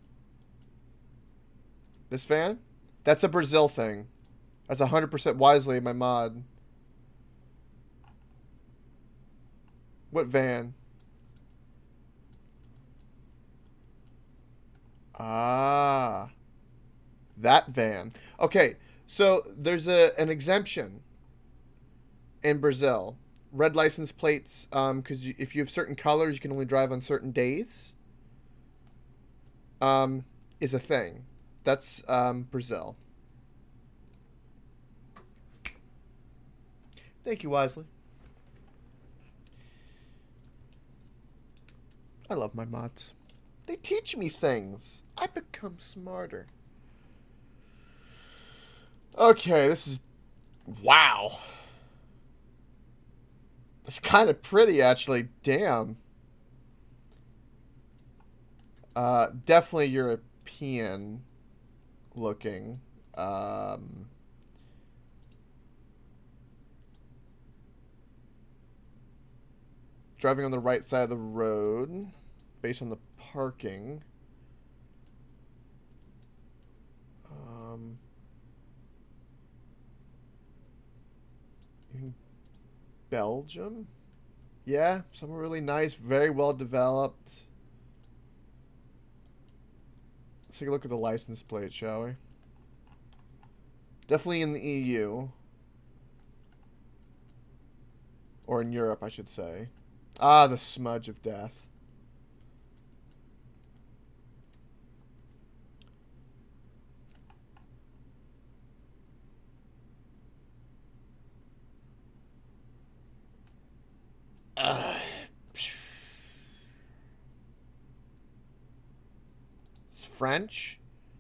This van? That's a Brazil thing. That's one hundred percent Wisely, my mod. What van? Ah. That van. Okay, so there's a an exemption in Brazil. Red license plates, um, because if you have certain colors, you can only drive on certain days. Um, is a thing. That's um, Brazil. Thank you, Wisely. I love my mods. They teach me things. I become smarter. Okay, this is... Wow. It's kind of pretty, actually. Damn. Uh, definitely European looking. Um... Driving on the right side of the road, based on the parking. Um, in Belgium? Yeah, somewhere really nice, very well developed. Let's take a look at the license plate, shall we? Definitely in the E U. Or in Europe, I should say. Ah, the smudge of death. Uh, it's French.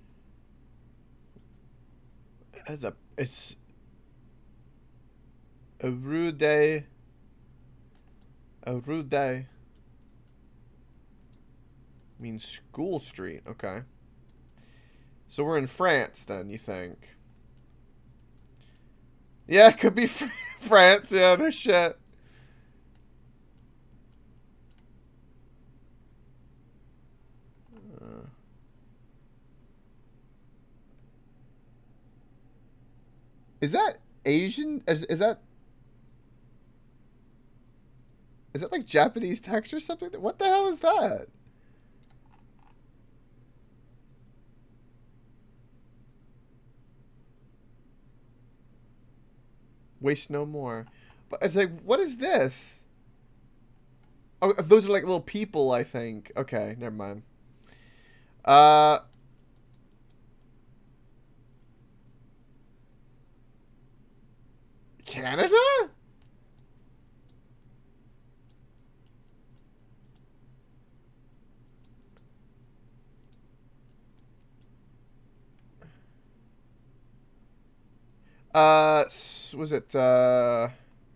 It's a it's a rue de a rue de means school street. Okay. So we're in France then, you think? Yeah, it could be fr France. Yeah, no shit. Uh, is that Asian? Is, is that... Is that like Japanese text or something? What the hell is that? Waste no more. But it's like, what is this? Oh, those are like little people, I think. Okay, never mind. Uh... Canada? Uh, was it, uh...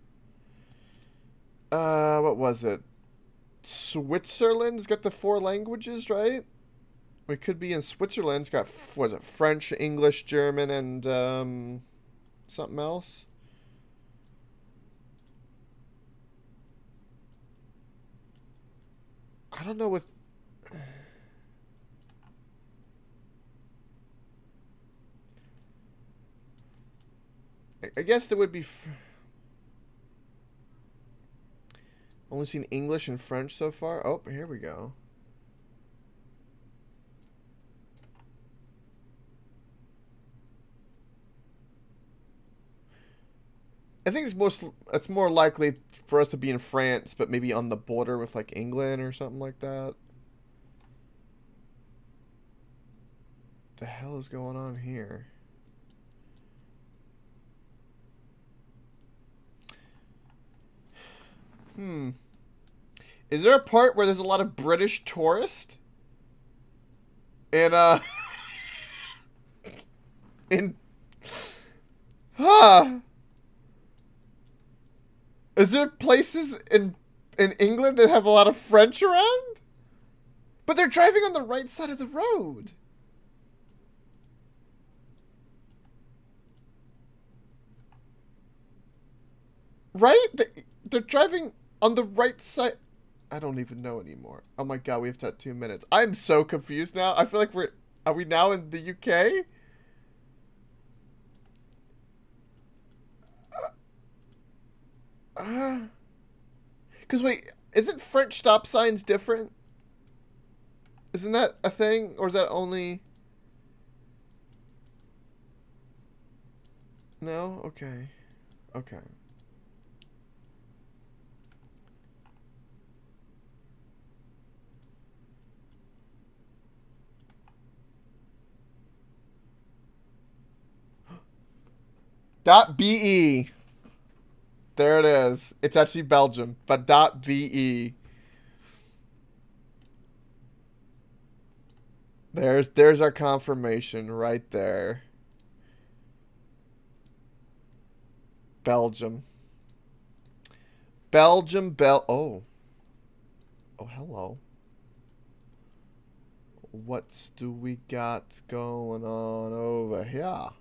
Uh, what was it? Switzerland's got the four languages, right? We could be in Switzerland. It's got, what was it, French, English, German, and, um... something else? I don't know with... I guess there would be... F Only seen English and French so far. Oh, here we go. I think it's most it's more likely for us to be in France, but maybe on the border with like England or something like that. What the hell is going on here? Hmm. Is there a part where there's a lot of British tourists? In uh in Huh. Is there places in in England that have a lot of French around? But they're driving on the right side of the road. Right? They're driving on the right side. I don't even know anymore. Oh my god, we have to have two minutes. I'm so confused now. I feel like we're... Are we now in the U K? Uh... Because wait, isn't French stop signs different? Isn't that a thing? Or is that only... No? Okay. Okay. Dot .be. There it is. It's actually Belgium, but dot .be. There's there's our confirmation right there. Belgium. Belgium, Bel... Oh. Oh, hello. What do we got going on over here?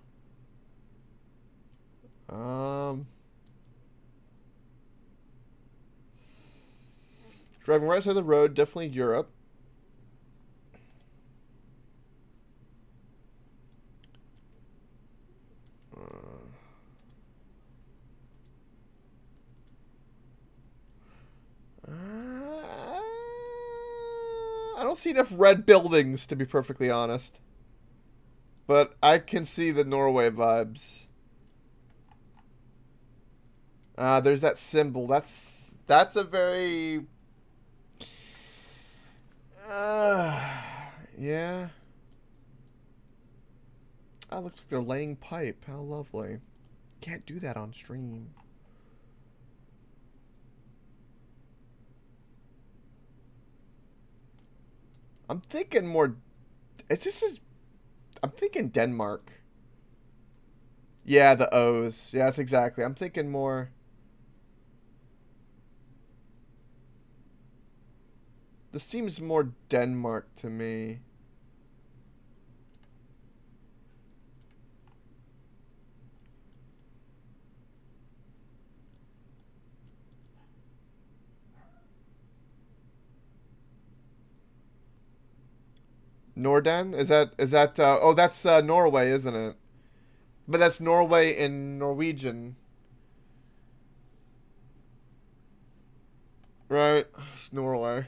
Um... Driving right side of the road, definitely Europe. Uh, uh, I don't see enough red buildings, to be perfectly honest. But I can see the Norway vibes. Ah, uh, there's that symbol. That's that's a very... Uh, yeah. Oh, looks like they're laying pipe. How lovely. Can't do that on stream. I'm thinking more... It's this is... I'm thinking Denmark. Yeah, the O's. Yeah, that's exactly. I'm thinking more... This seems more Denmark to me. Norden? Is that, is that, uh, oh, that's uh, Norway, isn't it? But that's Norway in Norwegian. Right? It's Norway.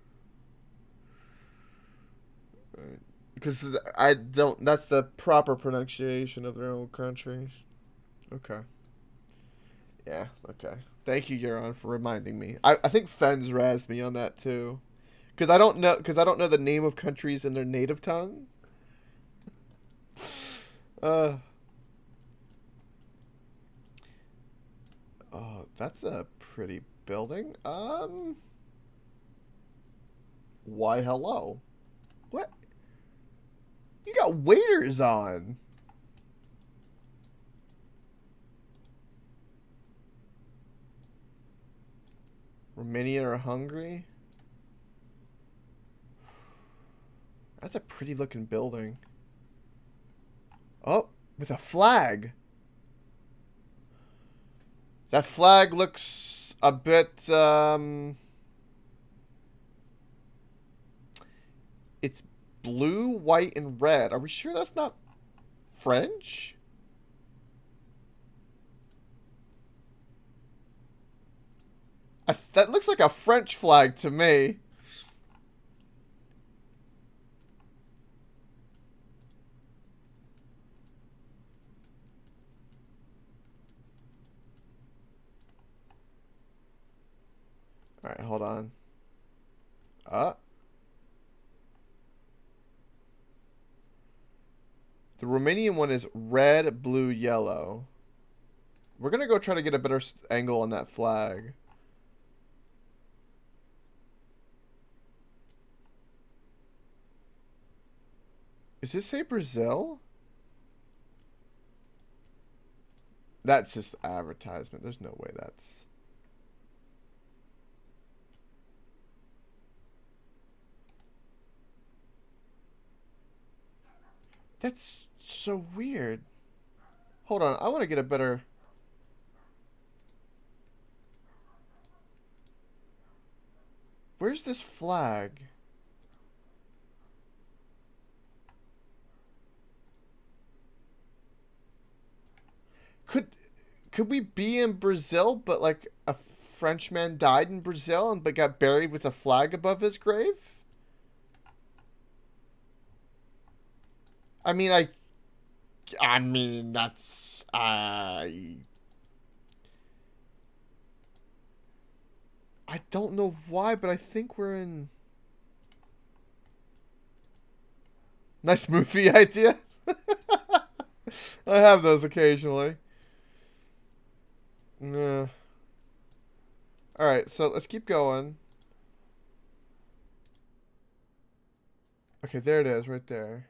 Because I don't... That's the proper pronunciation of their own country. Okay. Yeah, okay. Thank you, Euron, for reminding me. I, I think Fens razzed me on that, too. Because I don't know... Because I don't know the name of countries in their native tongue. Uh... Oh, that's a pretty building. Um... Why, hello. What? You got waiters on. Romania or Hungary? That's a pretty looking building. Oh, with a flag. That flag looks a bit, um... It's blue, white, and red. Are we sure that's not French? I, that looks like a French flag to me. Alright, hold on. Uh. The Romanian one is red, blue, yellow. We're gonna go try to get a better angle on that flag. Does this say Brazil? That's just advertisement. There's no way that's... That's so weird. Hold on, I want to get a better... Where's this flag? Could could we be in Brazil, but like a Frenchman died in Brazil and but got buried with a flag above his grave? I mean, I, I mean that's I. I don't know why, but I think we're in. Nice movie idea. I have those occasionally. Yeah. Alright, so let's keep going. Okay, there it is, right there.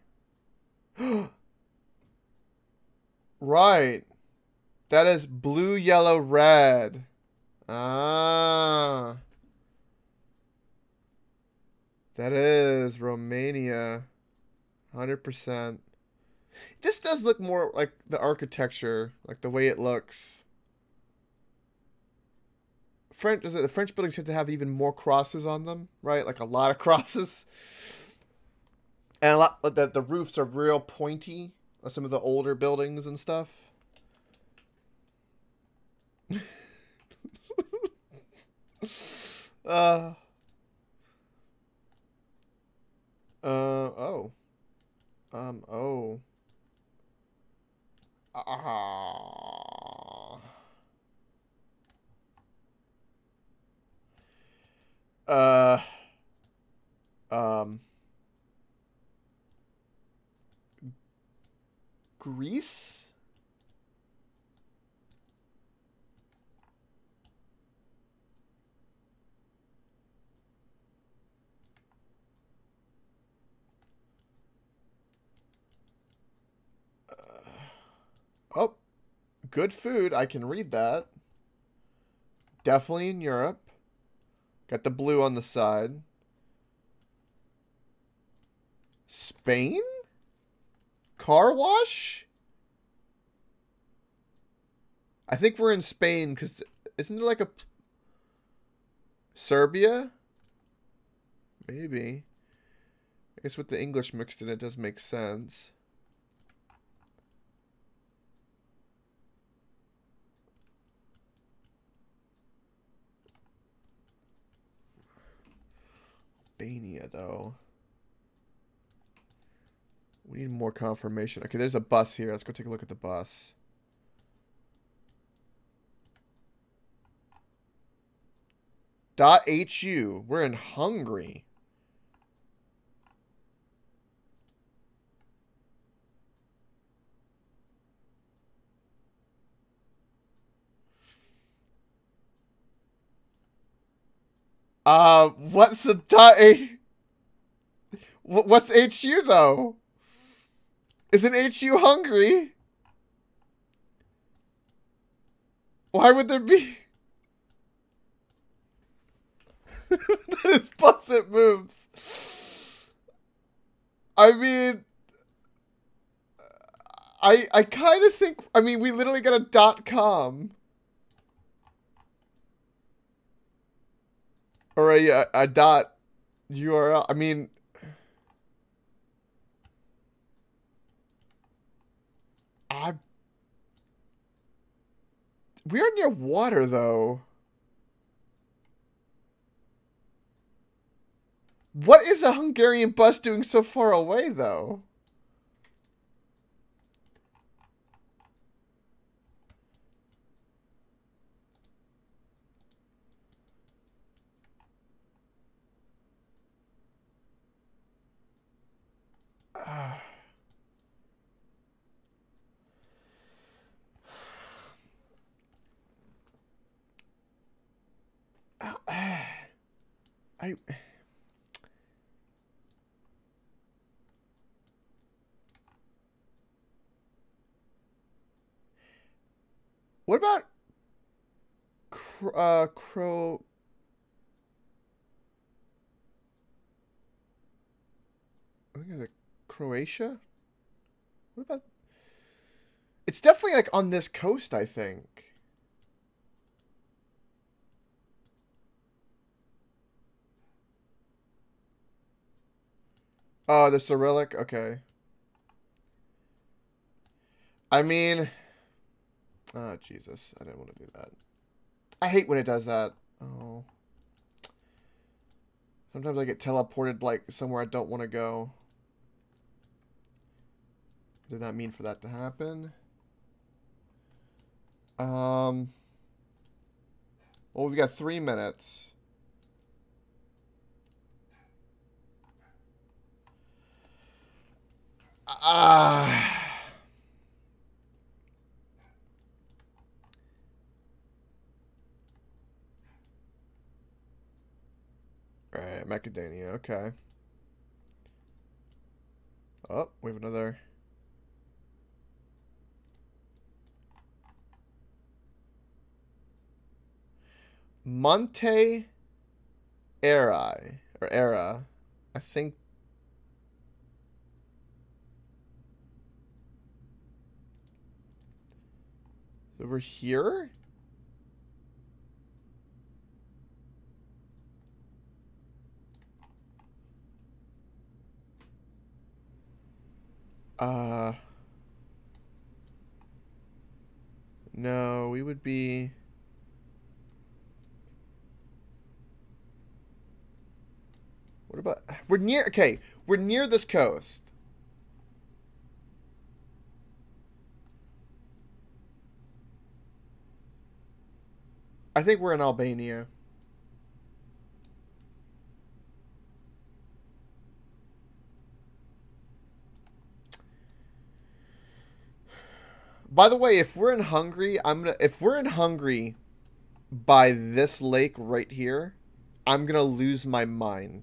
Right. That is blue, yellow, red. Ah. That is Romania. one hundred percent. This does look more like the architecture, like the way it looks. French, is it, the French buildings tend to have even more crosses on them, right? Like a lot of crosses. And a lot, the, the roofs are real pointy on some of the older buildings and stuff. uh, uh, oh. Um, oh. Ah. Uh. Um. Greece? Uh, oh. Good food. I can read that. Definitely in Europe. Got the blue on the side. Spain? Car wash? I think we're in Spain because isn't there like a Serbia? Maybe. I guess with the English mixed in, it does make sense. Albania, though. We need more confirmation. Okay, there's a bus here. Let's go take a look at the bus. .hu. We're in Hungary. Uh, what's the dot A? What's H U though? Isn't H U Hungary? Why would there be? That is bus it moves. I mean, I I kind of think. I mean, we literally got a dot com. Or a, a, a dot U R L. I mean, I... We are near water, though. What is a Hungarian bus doing so far away, though? Uh. I... What about uh, Cro... I think it's Croatia? What about... It's definitely, like, on this coast, I think. Oh, the Cyrillic? Okay. I mean... Oh, Jesus. I didn't want to do that. I hate when it does that. Oh. Sometimes I get teleported, like, somewhere I don't want to go. Did not mean for that to happen. Um... Well, we've got three minutes. Ah... Alright, macadamia, okay. Oh, we have another. Monte Eri, or Era, I think. Over here? Uh, no, we would be... What about... We're near... Okay, we're near this coast. I think we're in Albania. By the way, if we're in Hungary, I'm gonna... If we're in Hungary by this lake right here, I'm gonna lose my mind.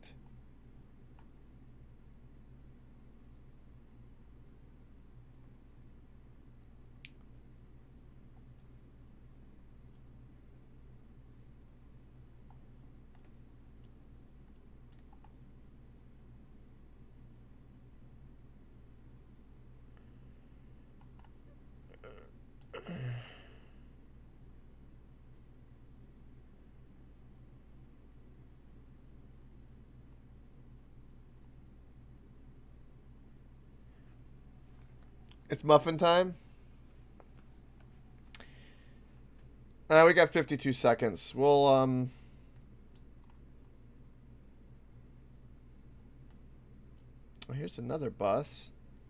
It's muffin time. Uh, we got fifty-two seconds. We'll, um... Oh, here's another bus.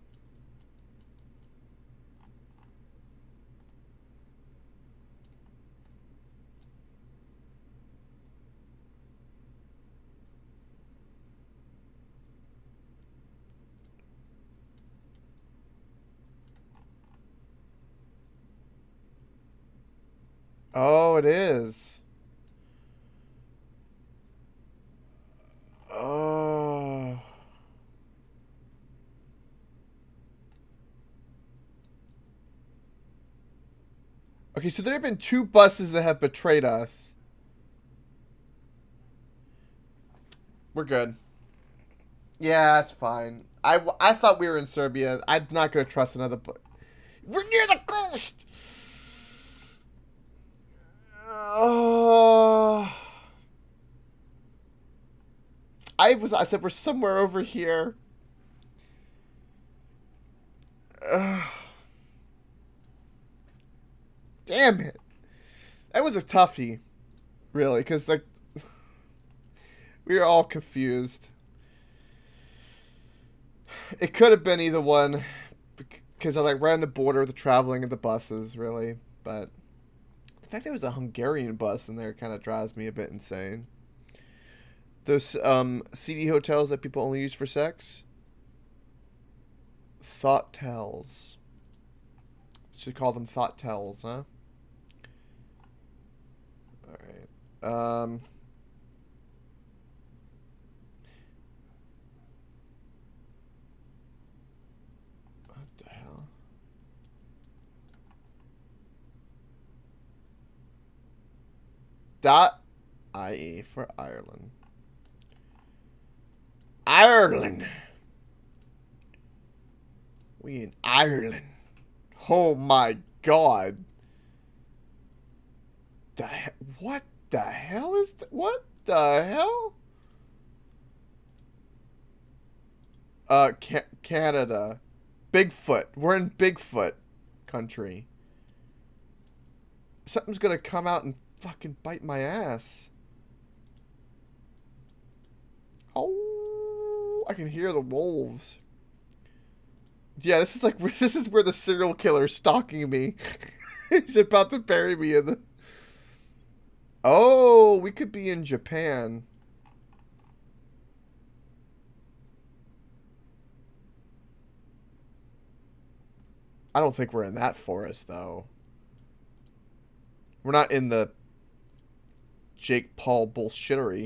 Oh, it is. Oh. Okay, so there have been two buses that have betrayed us. We're good. Yeah, that's fine. I, I thought we were in Serbia. I'm not going to trust another bus. We're near the coast! Oh. I was. I said we're somewhere over here. Ugh. Damn it. That was a toughie, really, because like we were all confused. It could have been either one, because I like right on the border of the traveling of the buses, really. But the fact there was a Hungarian bus in there kind of drives me a bit insane. Those um, seedy hotels that people only use for sex. Thought-tels. Should call them thought-tels, huh? Alright. Um... What the hell? Dot I E for Ireland. Ireland! We in Ireland. Oh my god. The he what the hell is th what the hell? Uh, Ca Canada. Bigfoot. We're in Bigfoot country. Something's gonna come out and fucking bite my ass. Oh, I can hear the wolves. Yeah, this is like, this is where the serial killer is stalking me. He's about to bury me in the... Oh, we could be in Japan. I don't think we're in that forest, though. We're not in the Jake Paul bullshittery.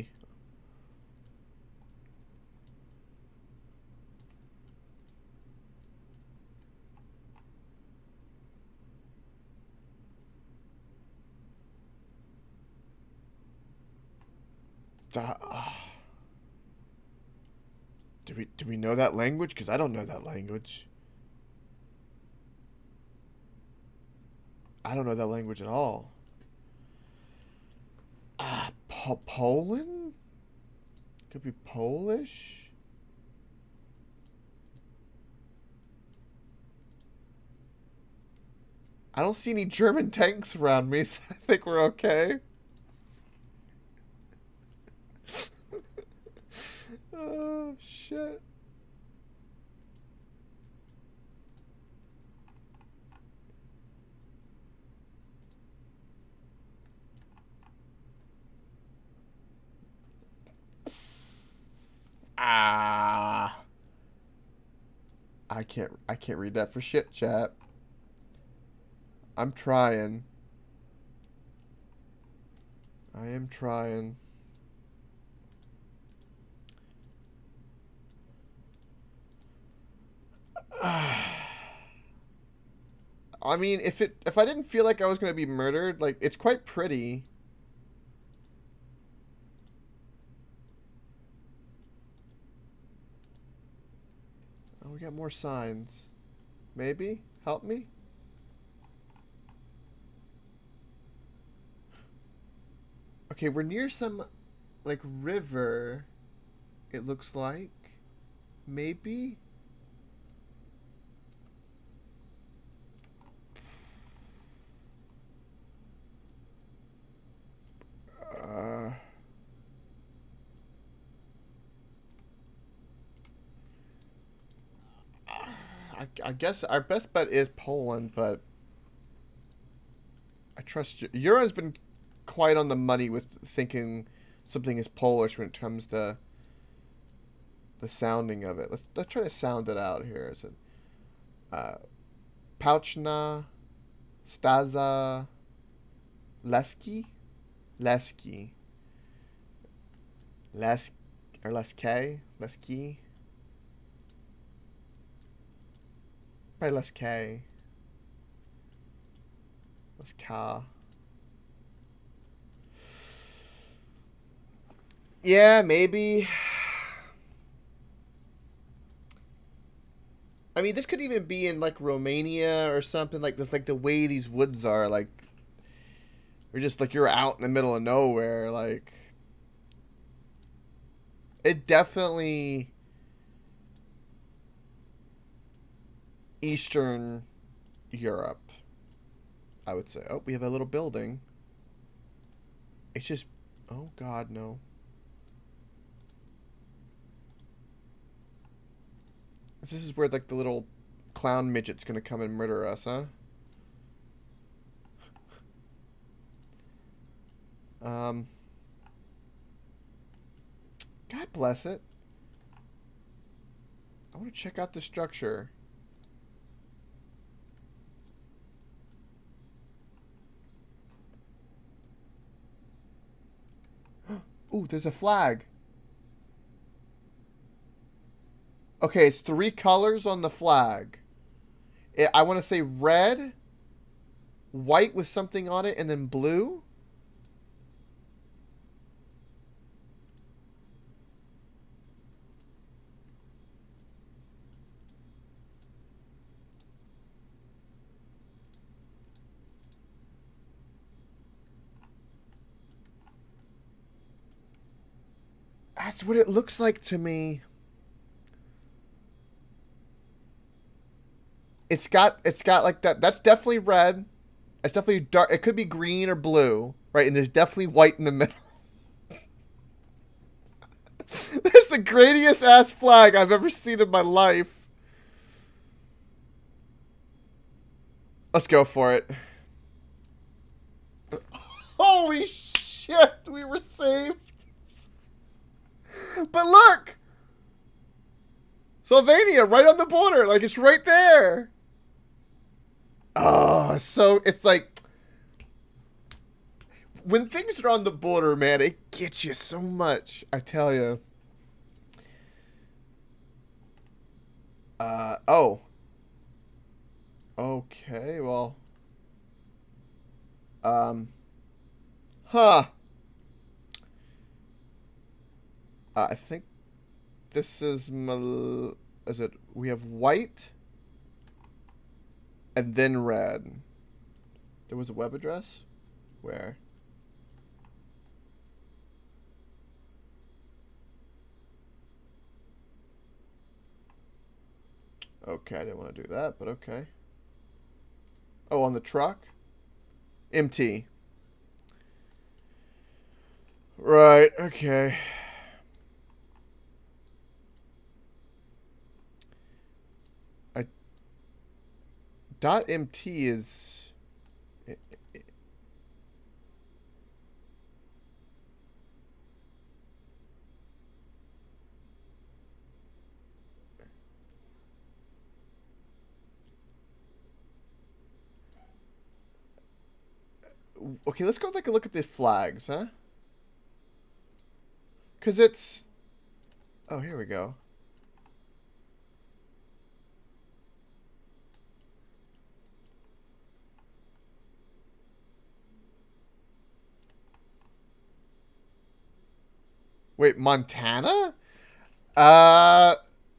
Uh, do we do we know that language? Because I don't know that language. I don't know that language at all. Ah, po Poland? Could be Polish? I don't see any German tanks around me, so I think we're okay. Oh, shit. Ah. I can't I can't read that for shit, chat. I'm trying. I am trying. I mean, if it if I didn't feel like I was gonna be murdered, like, it's quite pretty. Oh, we got more signs. Maybe? Help me? Okay, we're near some, like, river, it looks like. Maybe? Uh... I, I guess our best bet is Poland, but I trust you. Euro's been quite on the money with thinking something is Polish when it comes to the sounding of it. Let's, let's try to sound it out here. Is it uh, Pouchna, Staza, Leski, Leski, Les or Leske, Leski. Probably less K. Less K. Yeah, maybe. I mean, this could even be in, like, Romania or something. Like, the, like the way these woods are, like... Or just, like, you're out in the middle of nowhere, like... It definitely... Eastern Europe. I would say. Oh, we have a little building. It's just... Oh, God, no. This is where, like, the little clown midget's gonna come and murder us, huh? Um... God bless it. I want to check out the structure. Ooh, there's a flag. Okay, it's three colors on the flag. It, I want to say red, white with something on it, and then blue. That's what it looks like to me. It's got, it's got like that. That's definitely red. It's definitely dark. It could be green or blue, right? And there's definitely white in the middle. That's the greatest ass flag I've ever seen in my life. Let's go for it. Holy shit, we were saved. But look! Sylvania, right on the border. Like, it's right there. Oh, so it's like... When things are on the border, man, it gets you so much. I tell you. Uh, oh. Okay, well. Um. Huh. Uh, I think this is mal is it we have white and then red. There was a web address? Where? Okay, I didn't want to do that, but okay. Oh, on the truck? M T. Right, okay. Dot .mt is... Okay, let's go take a look at the flags, huh? Because it's... Oh, here we go. Wait, Montana? Uh...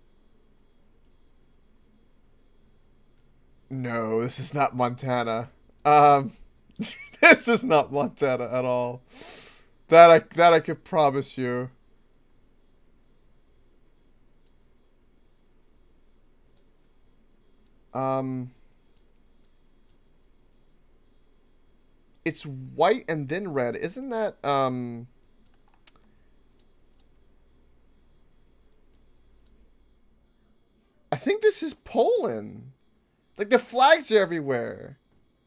No, this is not Montana. Um... This is not Montana at all. That I, that I could promise you. Um... It's white and then red. Isn't that, um... I think this is Poland. Like, the flags are everywhere.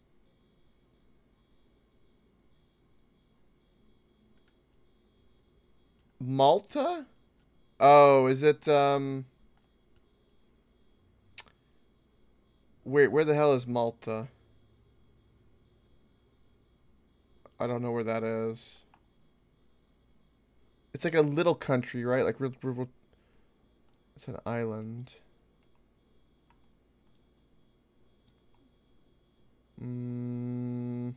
Malta? Oh, is it, um... Wait, where the hell is Malta? I don't know where that is. It's like a little country, right? Like, it's an island. Mm.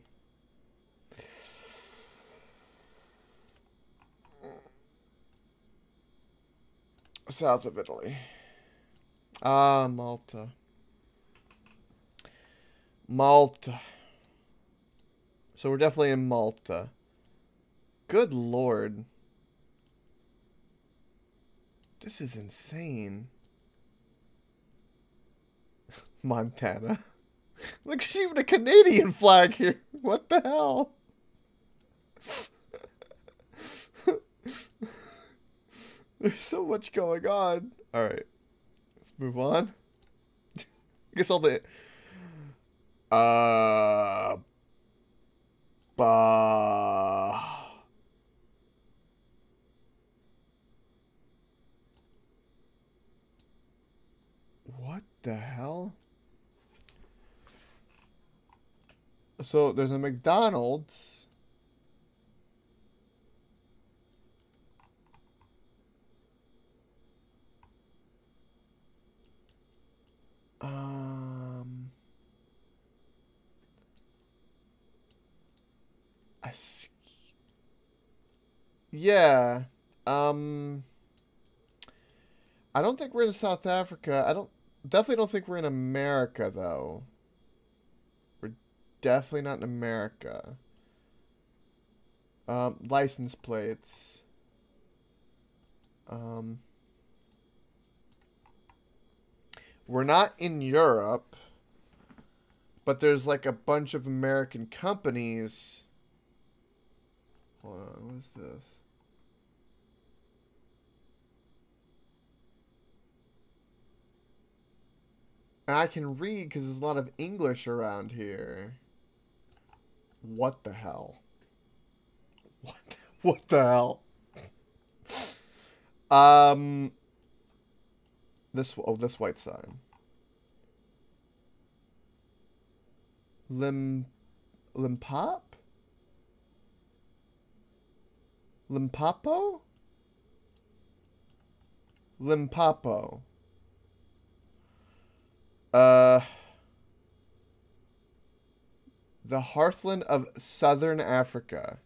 South of Italy. Ah, Malta. Malta. So we're definitely in Malta. Good lord. This is insane. Montana. Look, there's even a Canadian flag here. What the hell? There's so much going on. Alright. Let's move on. I guess all the... Uh... Bah... What the hell? So, there's a McDonald's... Um, I see. Yeah. Um, I don't think we're in South Africa. I don't, definitely don't think we're in America, though. We're definitely not in America. Um, license plates. Um... We're not in Europe, but there's like a bunch of American companies. Hold on, what is this? And I can read because there's a lot of English around here. What the hell? What? What the hell? Um... This, oh, this white sign. Lim, Limpop? Limpopo? Limpopo. Uh, the heartland of Southern Africa.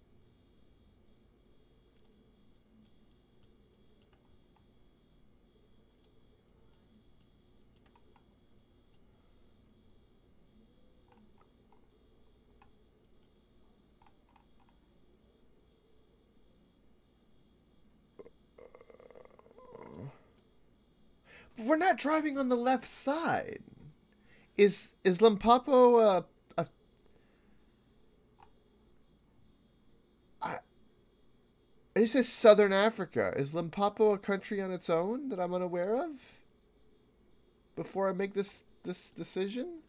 We're not driving on the left side. Is is Limpopo uh, a? I. It says Southern Africa. Is Limpopo a country on its own that I'm unaware of? Before I make this this decision.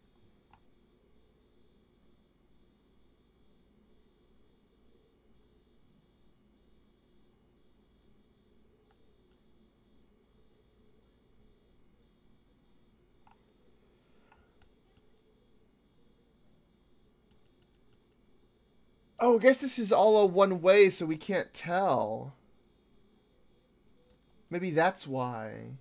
Oh, I guess this is all a one way, so we can't tell. Maybe that's why.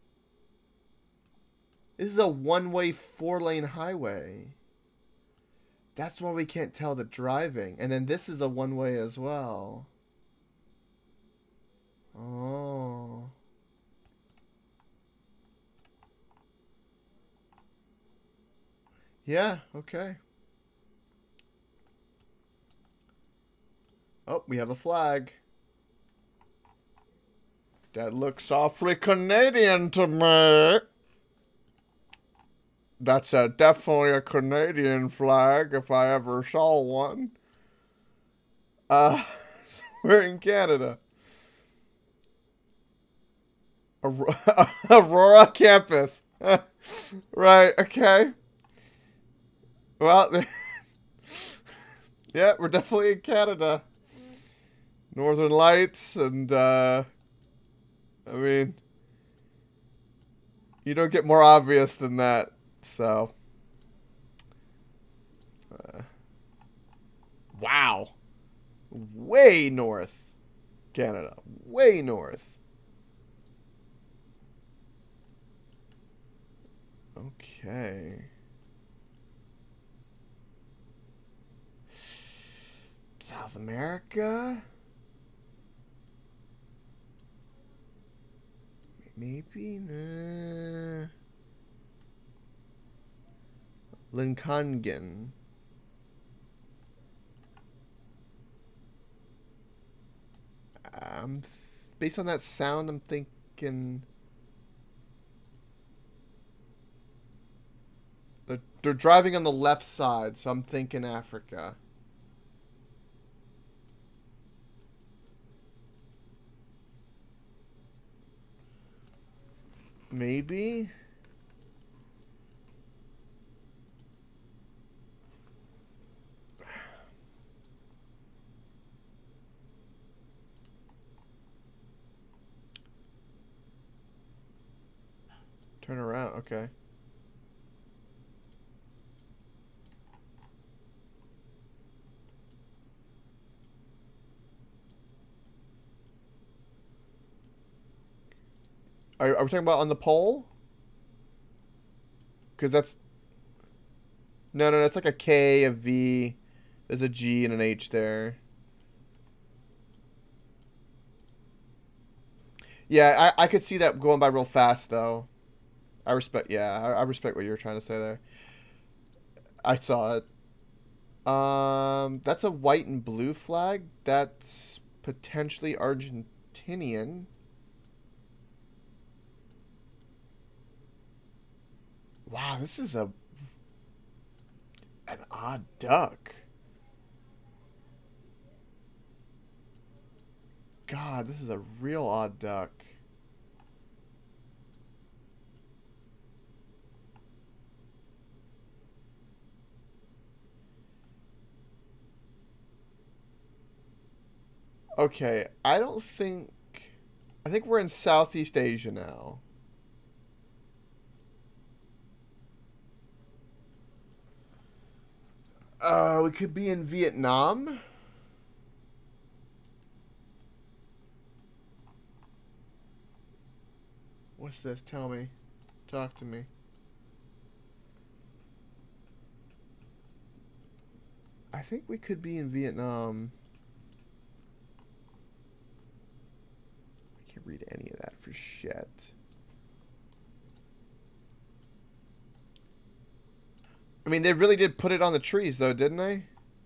This is a one-way, four-lane highway. That's why we can't tell the driving. And then this is a one-way as well. Oh. Yeah, okay. Oh, we have a flag. That looks awfully Canadian to me. That's a, definitely a Canadian flag if I ever saw one. Uh, so we're in Canada. Aurora, Aurora campus. Right, okay. Well, yeah, we're definitely in Canada. Northern Lights, and, uh, I mean, you don't get more obvious than that, so. Uh, wow. Way north. Canada. Way north. Okay. South America? Maybe? Nah. Lincoln. Um, based on that sound, I'm thinking... They're, they're driving on the left side, so I'm thinking Africa. Maybe? Turn around, okay. Are, are we talking about on the pole? Because that's... No, no, that's like a K, a V. There's a G and an H there. Yeah, I, I could see that going by real fast, though. I respect, yeah, I, I respect what you were trying to say there. I saw it. Um, that's a white and blue flag. That's potentially Argentinian. Wow, this is a an odd duck. God, this is a real odd duck. Okay, I don't think... I think we're in Southeast Asia now. Uh, we could be in Vietnam. What's this? Tell me. Talk to me. I think we could be in Vietnam. I can't read any of that for shit. I mean, they really did put it on the trees, though, didn't they?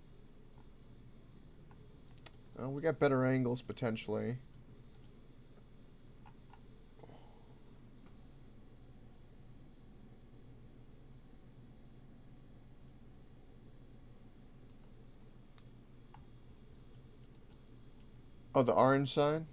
Oh, we got better angles, potentially. Oh, the orange sign?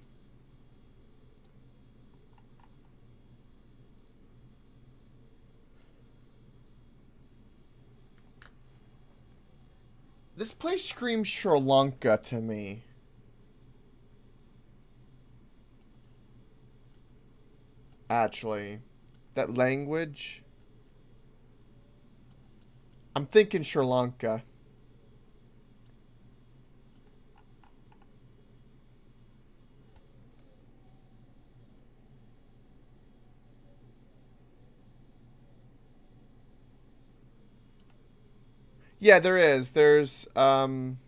This place screams Sri Lanka to me. Actually, that language. I'm thinking Sri Lanka. Yeah, there is. There's um,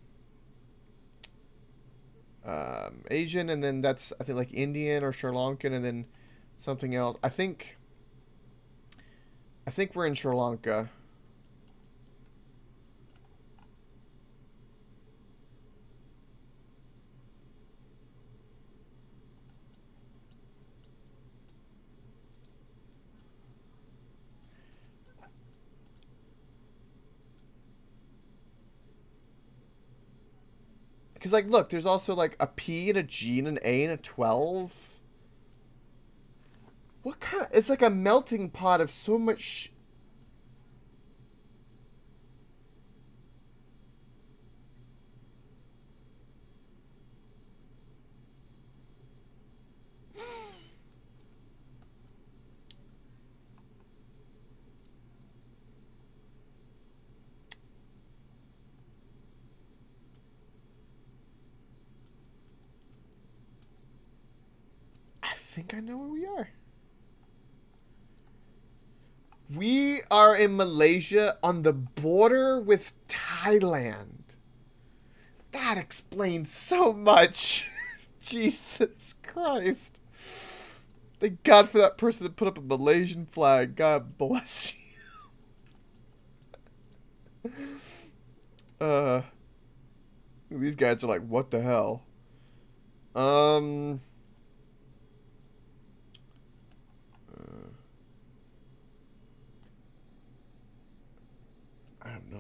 um, Asian, and then that's, I think, like Indian or Sri Lankan, and then something else. I think. I think we're in Sri Lanka. Because, like, look, there's also, like, a P and a G and an A and a twelve. What kind of... It's like a melting pot of so much... I think I know where we are. We are in Malaysia on the border with Thailand. That explains so much. Jesus Christ. Thank God for that person that put up a Malaysian flag. God bless you. uh, these guys are like, what the hell? Um...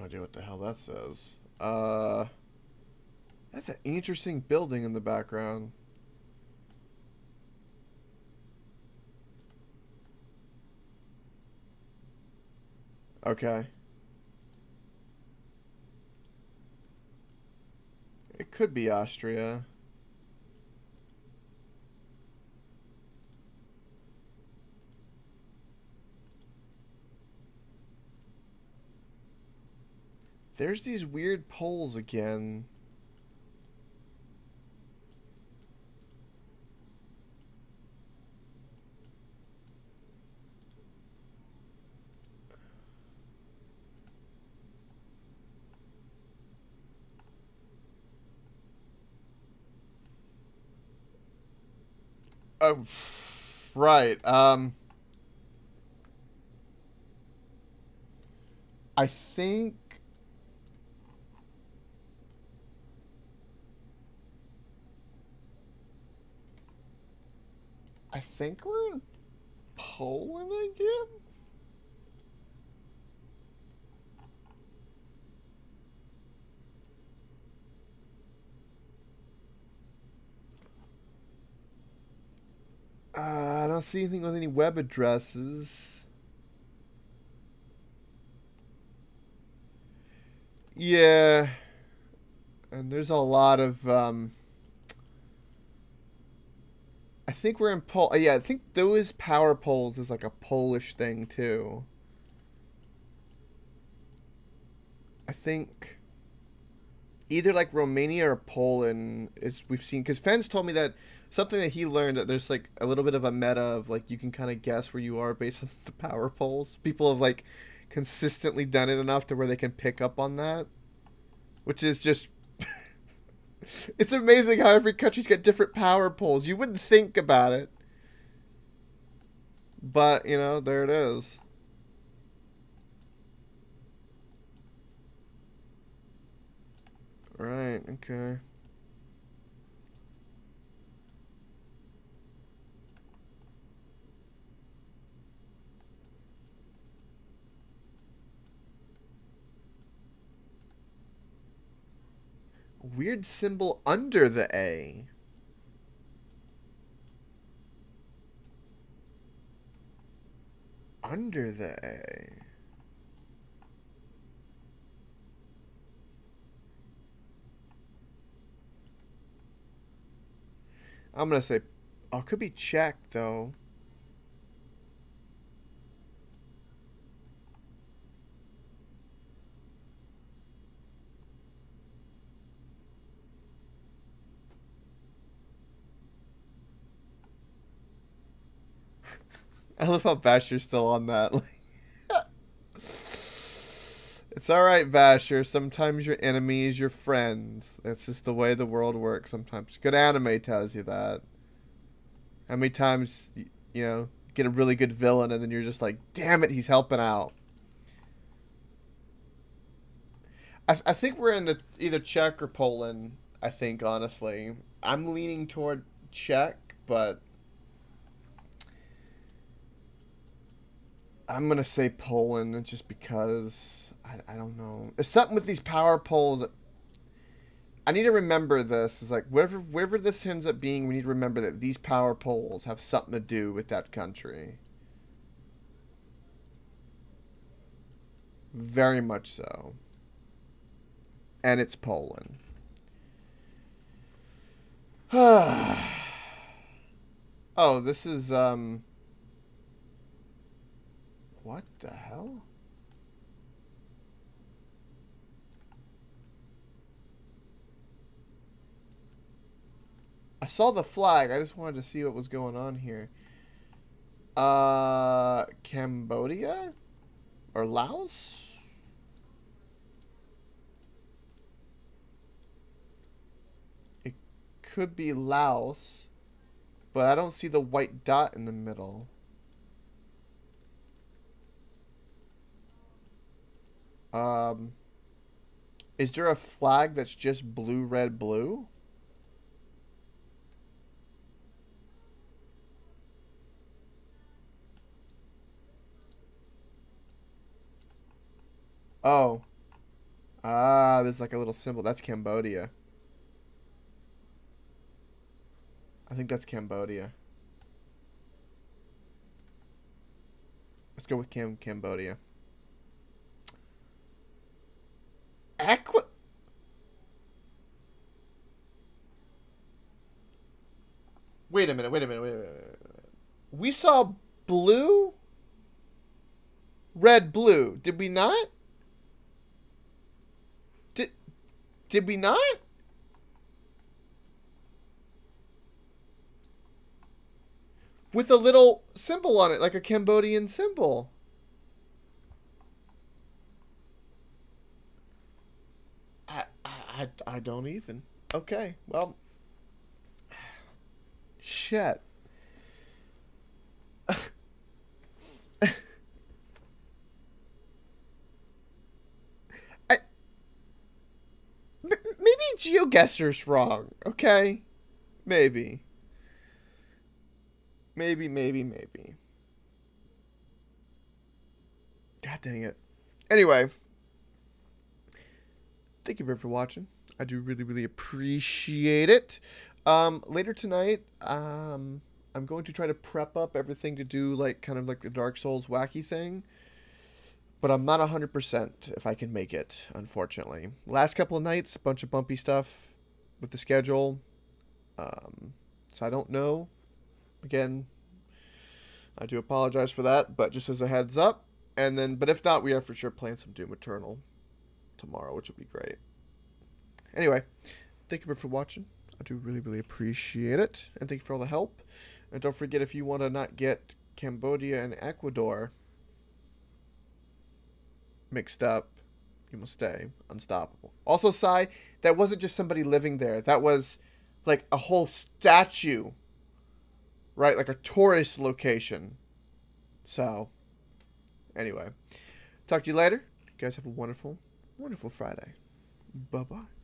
idea what the hell that says. Uh, that's an interesting building in the background. Okay. It could be Austria. There's these weird poles again. Oh, right. Um, I think I think we're in Poland again. Uh, I don't see anything with any web addresses. Yeah. And there's a lot of, um... I think we're in Pol... Yeah, I think those power poles is like a Polish thing, too. I think... Either like Romania or Poland is we've seen... Because Fens told me that something that he learned, that there's like a little bit of a meta of like you can kind of guess where you are based on the power poles. People have like consistently done it enough to where they can pick up on that. Which is just... It's amazing how every country's got different power poles. You wouldn't think about it. But, you know, there it is. Right, okay. Weird symbol under the A. Under the A. I'm gonna say, oh, it could be Czech though. I love how Basher's still on that. It's alright, Basher. Sometimes your enemy is your friend. That's just the way the world works sometimes. Good anime tells you that. How many times, you know, get a really good villain and then you're just like, damn it, he's helping out. I, I think we're in the either Czech or Poland, I think, honestly. I'm leaning toward Czech, but I'm going to say Poland just because, I, I don't know. There's something with these power poles. I need to remember this. It's like, wherever, wherever this ends up being, we need to remember that these power poles have something to do with that country. Very much so. And it's Poland. Oh, this is, um... what the hell? I saw the flag. I just wanted to see what was going on here. Uh, Cambodia? Or Laos? It could be Laos, but I don't see the white dot in the middle. Um, is there a flag that's just blue, red, blue? Oh. Ah, there's like a little symbol. That's Cambodia. I think that's Cambodia. Let's go with Cam Cambodia. Aqua. Wait a minute. Wait a minute. Wait a minute. Wait a minute. We saw blue, red, blue. Did we not? Did Did we not? With a little symbol on it, like a Cambodian symbol. I, I, I don't even. Okay, well. Shit. I, maybe GeoGuessr's wrong, okay? Maybe. Maybe, maybe, maybe. God dang it. Anyway. Thank you very much for watching. I do really, really appreciate it. Um, later tonight, um, I'm going to try to prep up everything to do, like, kind of like a Dark Souls wacky thing. But I'm not one hundred percent if I can make it, unfortunately. Last couple of nights, a bunch of bumpy stuff with the schedule. Um, so I don't know. Again, I do apologize for that, but just as a heads up. And then, but if not, we are for sure playing some Doom Eternal tomorrow, which will be great. Anyway, thank you for watching. I do really, really appreciate it. And thank you for all the help. And don't forget, if you want to not get Cambodia and Ecuador mixed up, you must stay unstoppable. Also, Sai, that wasn't just somebody living there. That was like a whole statue. Right? Like a tourist location. So, anyway. Talk to you later. You guys have a wonderful, wonderful Friday. Bye-bye.